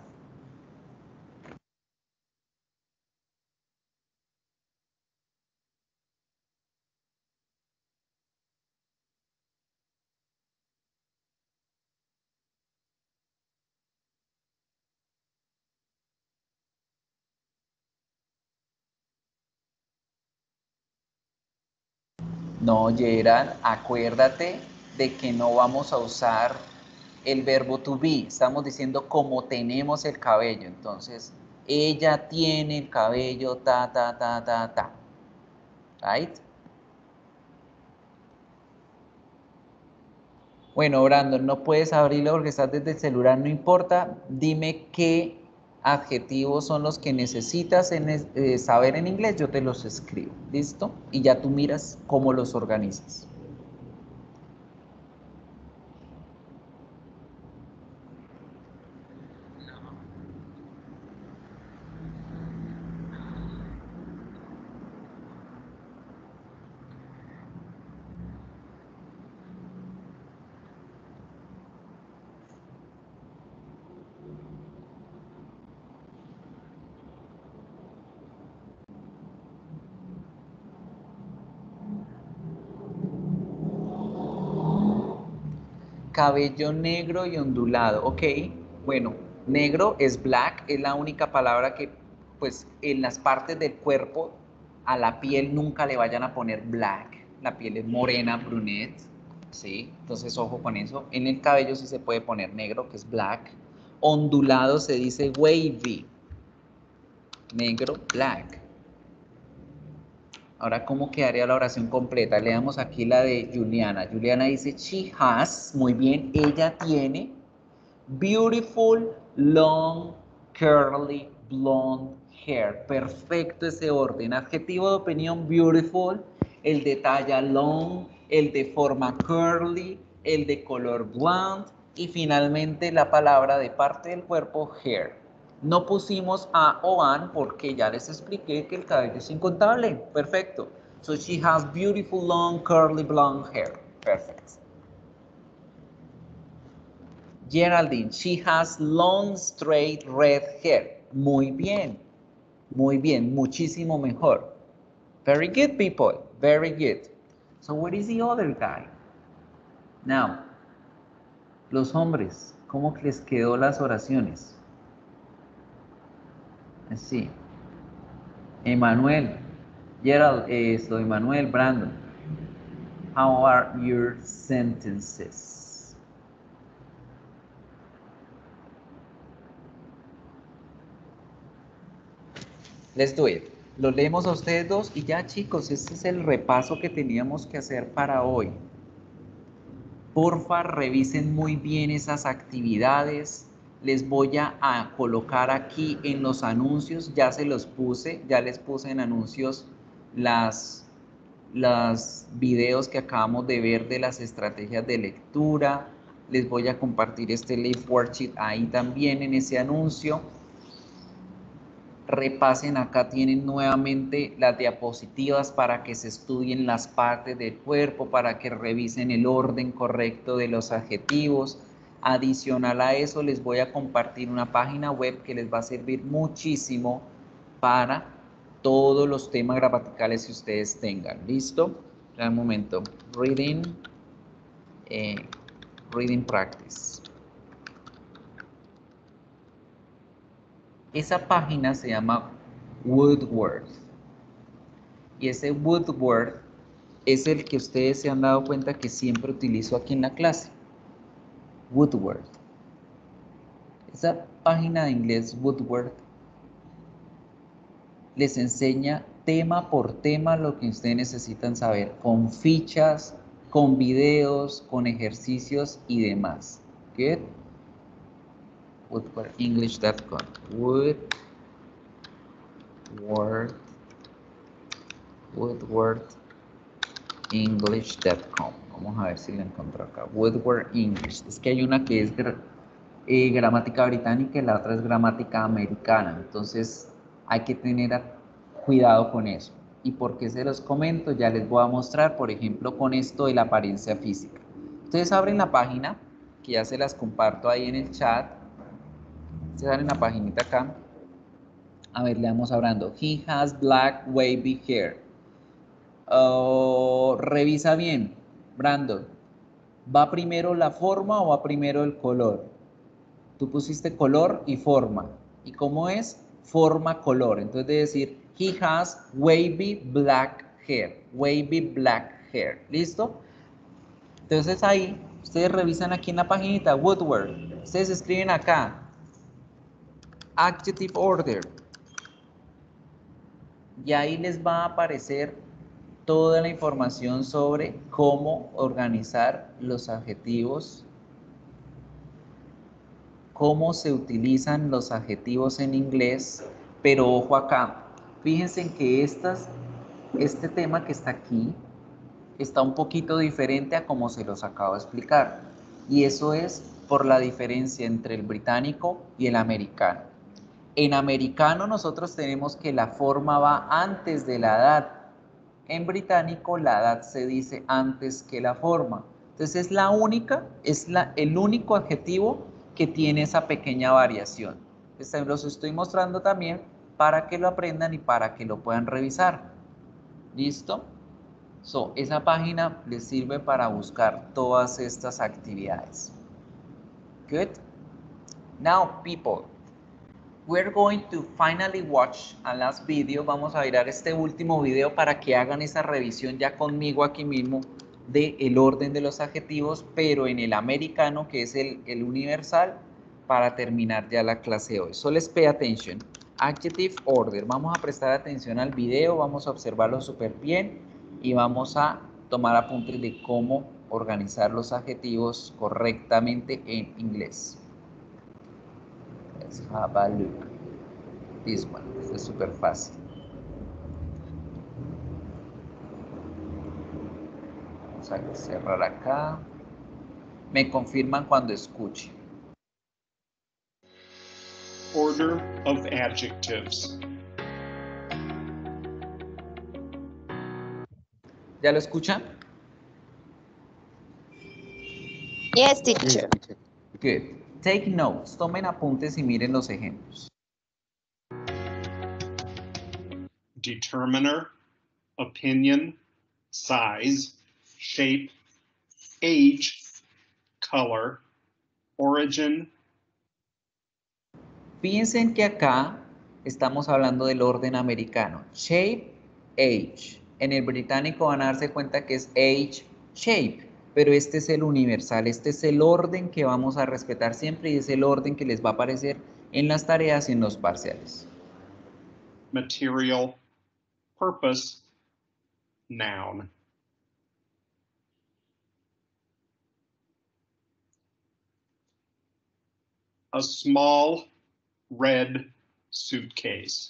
No, Gerald, acuérdate de que no vamos a usar el verbo to be. Estamos diciendo cómo tenemos el cabello. Entonces, ella tiene el cabello ta, ta, ta, ta, ta. Right? Bueno, Brandon, no puedes abrirlo porque estás desde el celular, no importa. Dime qué adjetivos son los que necesitas en, eh, saber en inglés, yo te los escribo. ¿Listo? Y ya tú miras cómo los organizas. Cabello negro y ondulado, ok, bueno, negro es black, es la única palabra que, pues, en las partes del cuerpo, a la piel nunca le vayan a poner black, la piel es morena, brunette, ¿sí? Entonces, ojo con eso. En el cabello sí se puede poner negro, que es black. Ondulado se dice wavy, negro, black. Ahora, ¿cómo quedaría la oración completa? Leamos aquí la de Juliana. Juliana dice, she has, muy bien, ella tiene, beautiful, long, curly, blonde hair. Perfecto ese orden. Adjetivo de opinión, beautiful, el de talla long, el de forma curly, el de color blonde y finalmente la palabra de parte del cuerpo, hair. No pusimos a o an porque ya les expliqué que el cabello es incontable. Perfecto. So she has beautiful long curly blonde hair. Perfect. Geraldine, she has long straight red hair. Muy bien. Muy bien. Muchísimo mejor. Very good, people. Very good. So what is the other guy? Now, los hombres, ¿cómo les quedó las oraciones? Así. Emanuel, Gerald, esto, Emanuel, Brandon. How are your sentences? Let's do it. Lo leemos a ustedes dos y ya, chicos, este es el repaso que teníamos que hacer para hoy. Porfa, revisen muy bien esas actividades. Les voy a, a colocar aquí en los anuncios, ya se los puse, ya les puse en anuncios las, las videos que acabamos de ver de las estrategias de lectura. Les voy a compartir este Live Worksheet ahí también en ese anuncio. Repasen, acá tienen nuevamente las diapositivas para que se estudien las partes del cuerpo, para que revisen el orden correcto de los adjetivos. Adicional a eso, les voy a compartir una página web que les va a servir muchísimo para todos los temas gramaticales que ustedes tengan. ¿Listo? Un momento. Reading, eh, reading practice. Esa página se llama Woodward. Y ese Woodward es el que ustedes se han dado cuenta que siempre utilizo aquí en la clase. Woodward. Esa página de inglés Woodward les enseña tema por tema lo que ustedes necesitan saber, con fichas, con videos, con ejercicios y demás. Good. woodward english punto com. Woodward woodward english punto com. Vamos a ver si la encuentro acá. Woodward English. Es que hay una que es gra eh, gramática británica y la otra es gramática americana. Entonces hay que tener cuidado con eso. ¿Y por qué se los comento? Ya les voy a mostrar, por ejemplo, con esto de la apariencia física. Ustedes abren la página, que ya se las comparto ahí en el chat. Ustedes abren la paginita acá. A ver, le vamos hablando. He has black wavy hair. Uh, revisa bien, Brandon. ¿Va primero la forma o va primero el color? Tú pusiste color y forma. ¿Y cómo es? Forma, color. Entonces debe decir, he has wavy black hair. Wavy black hair. ¿Listo? Entonces ahí, ustedes revisan aquí en la paginita, Woodward. Ustedes escriben acá, Adjective Order. Y ahí les va a aparecer toda la información sobre cómo organizar los adjetivos, cómo se utilizan los adjetivos en inglés, pero ojo acá, fíjense en que estas, este tema que está aquí está un poquito diferente a como se los acabo de explicar, y eso es por la diferencia entre el británico y el americano. En americano nosotros tenemos que la forma va antes de la edad. En británico la edad se dice antes que la forma. Entonces es la única, es la, el único adjetivo que tiene esa pequeña variación. Entonces los estoy mostrando también para que lo aprendan y para que lo puedan revisar. ¿Listo? So, esa página les sirve para buscar todas estas actividades. Good? Now, people, we're going to finally watch a last video. Vamos a mirar este último video para que hagan esa revisión ya conmigo aquí mismo de el orden de los adjetivos, pero en el americano, que es el, el universal, para terminar ya la clase de hoy. So let's pay attention. Adjective order. Vamos a prestar atención al video, vamos a observarlo súper bien y vamos a tomar apuntes de cómo organizar los adjetivos correctamente en inglés. Let's have a look. This one. Este es súper fácil. Vamos a cerrar acá. Me confirman cuando escuche. Order of adjectives. ¿Ya lo escuchan? Yes, teacher. Good. Take notes. Tomen apuntes y miren los ejemplos. Determiner, opinion, size, shape, age, color, origin. Piensen que acá estamos hablando del orden americano. Shape, age. En el británico van a darse cuenta que es age, shape. Pero este es el universal. Este es el orden que vamos a respetar siempre y es el orden que les va a aparecer en las tareas y en los parciales. material, purpose, noun. A small red suitcase.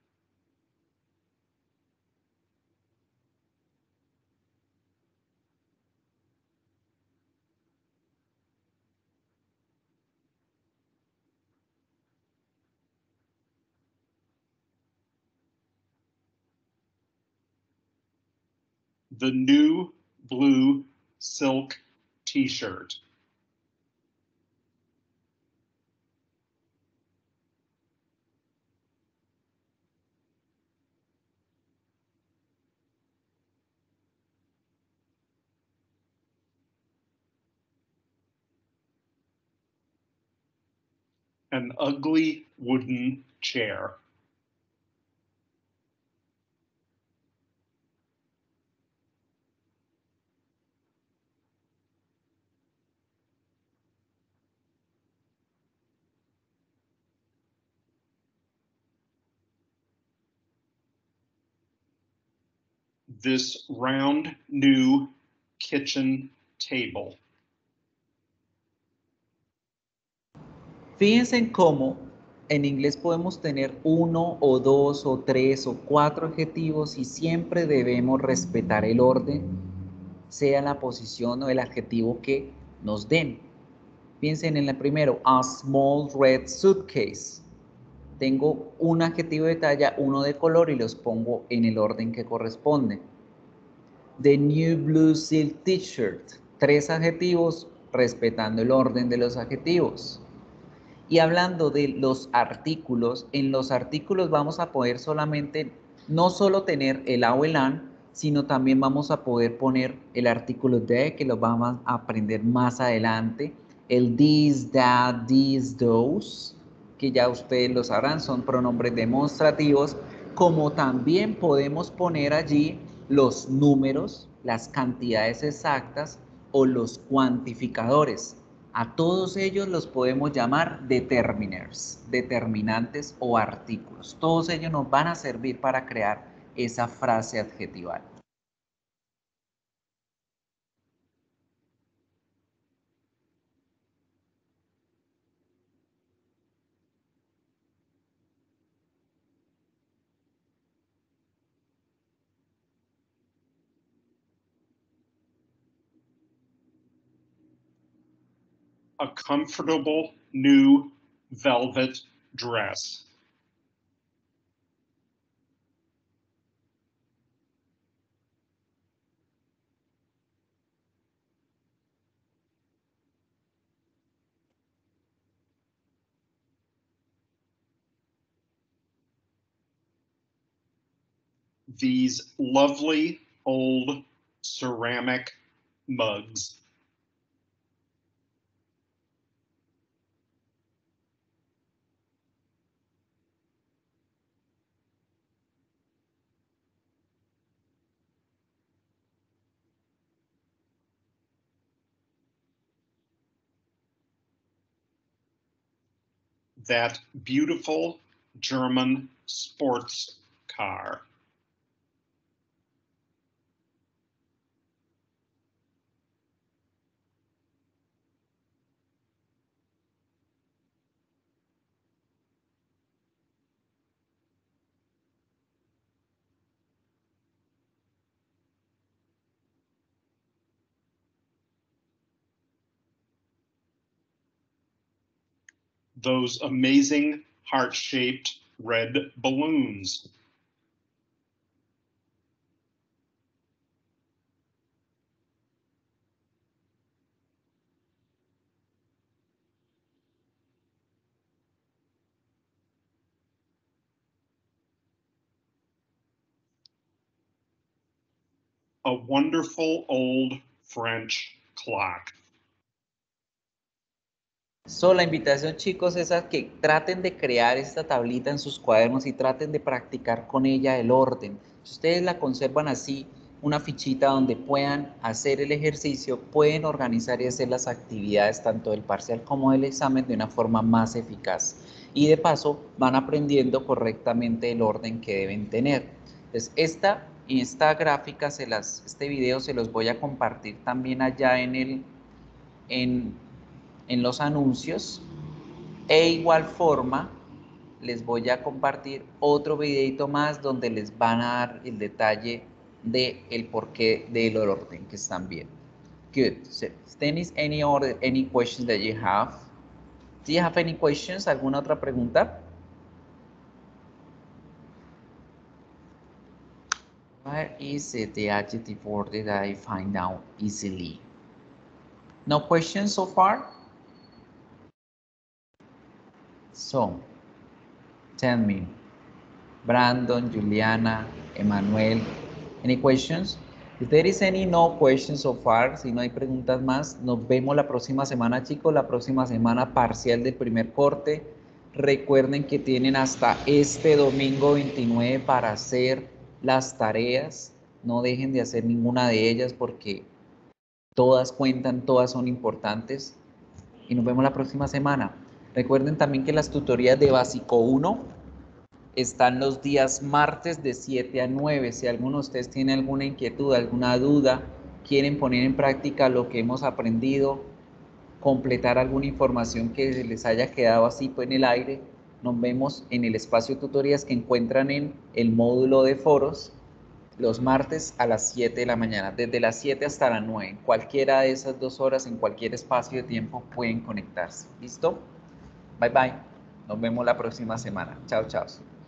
The new blue silk t-shirt. An ugly wooden chair. This round new kitchen table. Fíjense en cómo en inglés podemos tener uno o dos o tres o cuatro adjetivos y siempre debemos respetar el orden, sea la posición o el adjetivo que nos den. Piensen en el primero, a small red suitcase. Tengo un adjetivo de talla, uno de color y los pongo en el orden que corresponde. The new blue silk t-shirt. Tres adjetivos respetando el orden de los adjetivos. Y hablando de los artículos, en los artículos vamos a poder solamente, no solo tener el a o el an, sino también vamos a poder poner el artículo de, que lo vamos a aprender más adelante, el this, that, these, those, que ya ustedes lo sabrán, son pronombres demostrativos, como también podemos poner allí los números, las cantidades exactas o los cuantificadores. A todos ellos los podemos llamar determiners, determinantes o artículos. Todos ellos nos van a servir para crear esa frase adjetival. A comfortable new velvet dress. These lovely old ceramic mugs. That beautiful German sports car. Those amazing heart-shaped red balloons. A wonderful old French clock. So, la invitación, chicos, es a que traten de crear esta tablita en sus cuadernos y traten de practicar con ella el orden. Si ustedes la conservan así, una fichita donde puedan hacer el ejercicio, pueden organizar y hacer las actividades tanto del parcial como del examen de una forma más eficaz. y de paso van aprendiendo correctamente el orden que deben tener. Entonces, esta, esta gráfica, se las, este video se los voy a compartir también allá en, el, en, en los anuncios. E igual forma, les voy a compartir otro videito más donde les van a dar el detalle de el porqué del orden que están viendo. Good. So, is any order, any questions that you have? Do you have any questions? ¿Alguna otra pregunta? Where is it, the adjective order that I find out easily? No questions so far? So, tell me, Brandon, Juliana, Emmanuel, any questions? If there is any no questions so far, si no hay preguntas más, nos vemos la próxima semana, chicos. La próxima semana parcial del primer corte. Recuerden que tienen hasta este domingo veintinueve para hacer las tareas. No dejen de hacer ninguna de ellas porque todas cuentan, todas son importantes. Y nos vemos la próxima semana. Recuerden también que las tutorías de Básico uno están los días martes de siete a nueve. Si alguno de ustedes tiene alguna inquietud, alguna duda, quieren poner en práctica lo que hemos aprendido, completar alguna información que les haya quedado así en el aire, nos vemos en el espacio de tutorías que encuentran en el módulo de foros los martes a las siete de la mañana, desde las siete hasta las nueve. En cualquiera de esas dos horas, en cualquier espacio de tiempo pueden conectarse. ¿Listo? Bye bye. Nos vemos la próxima semana. Chao, chao.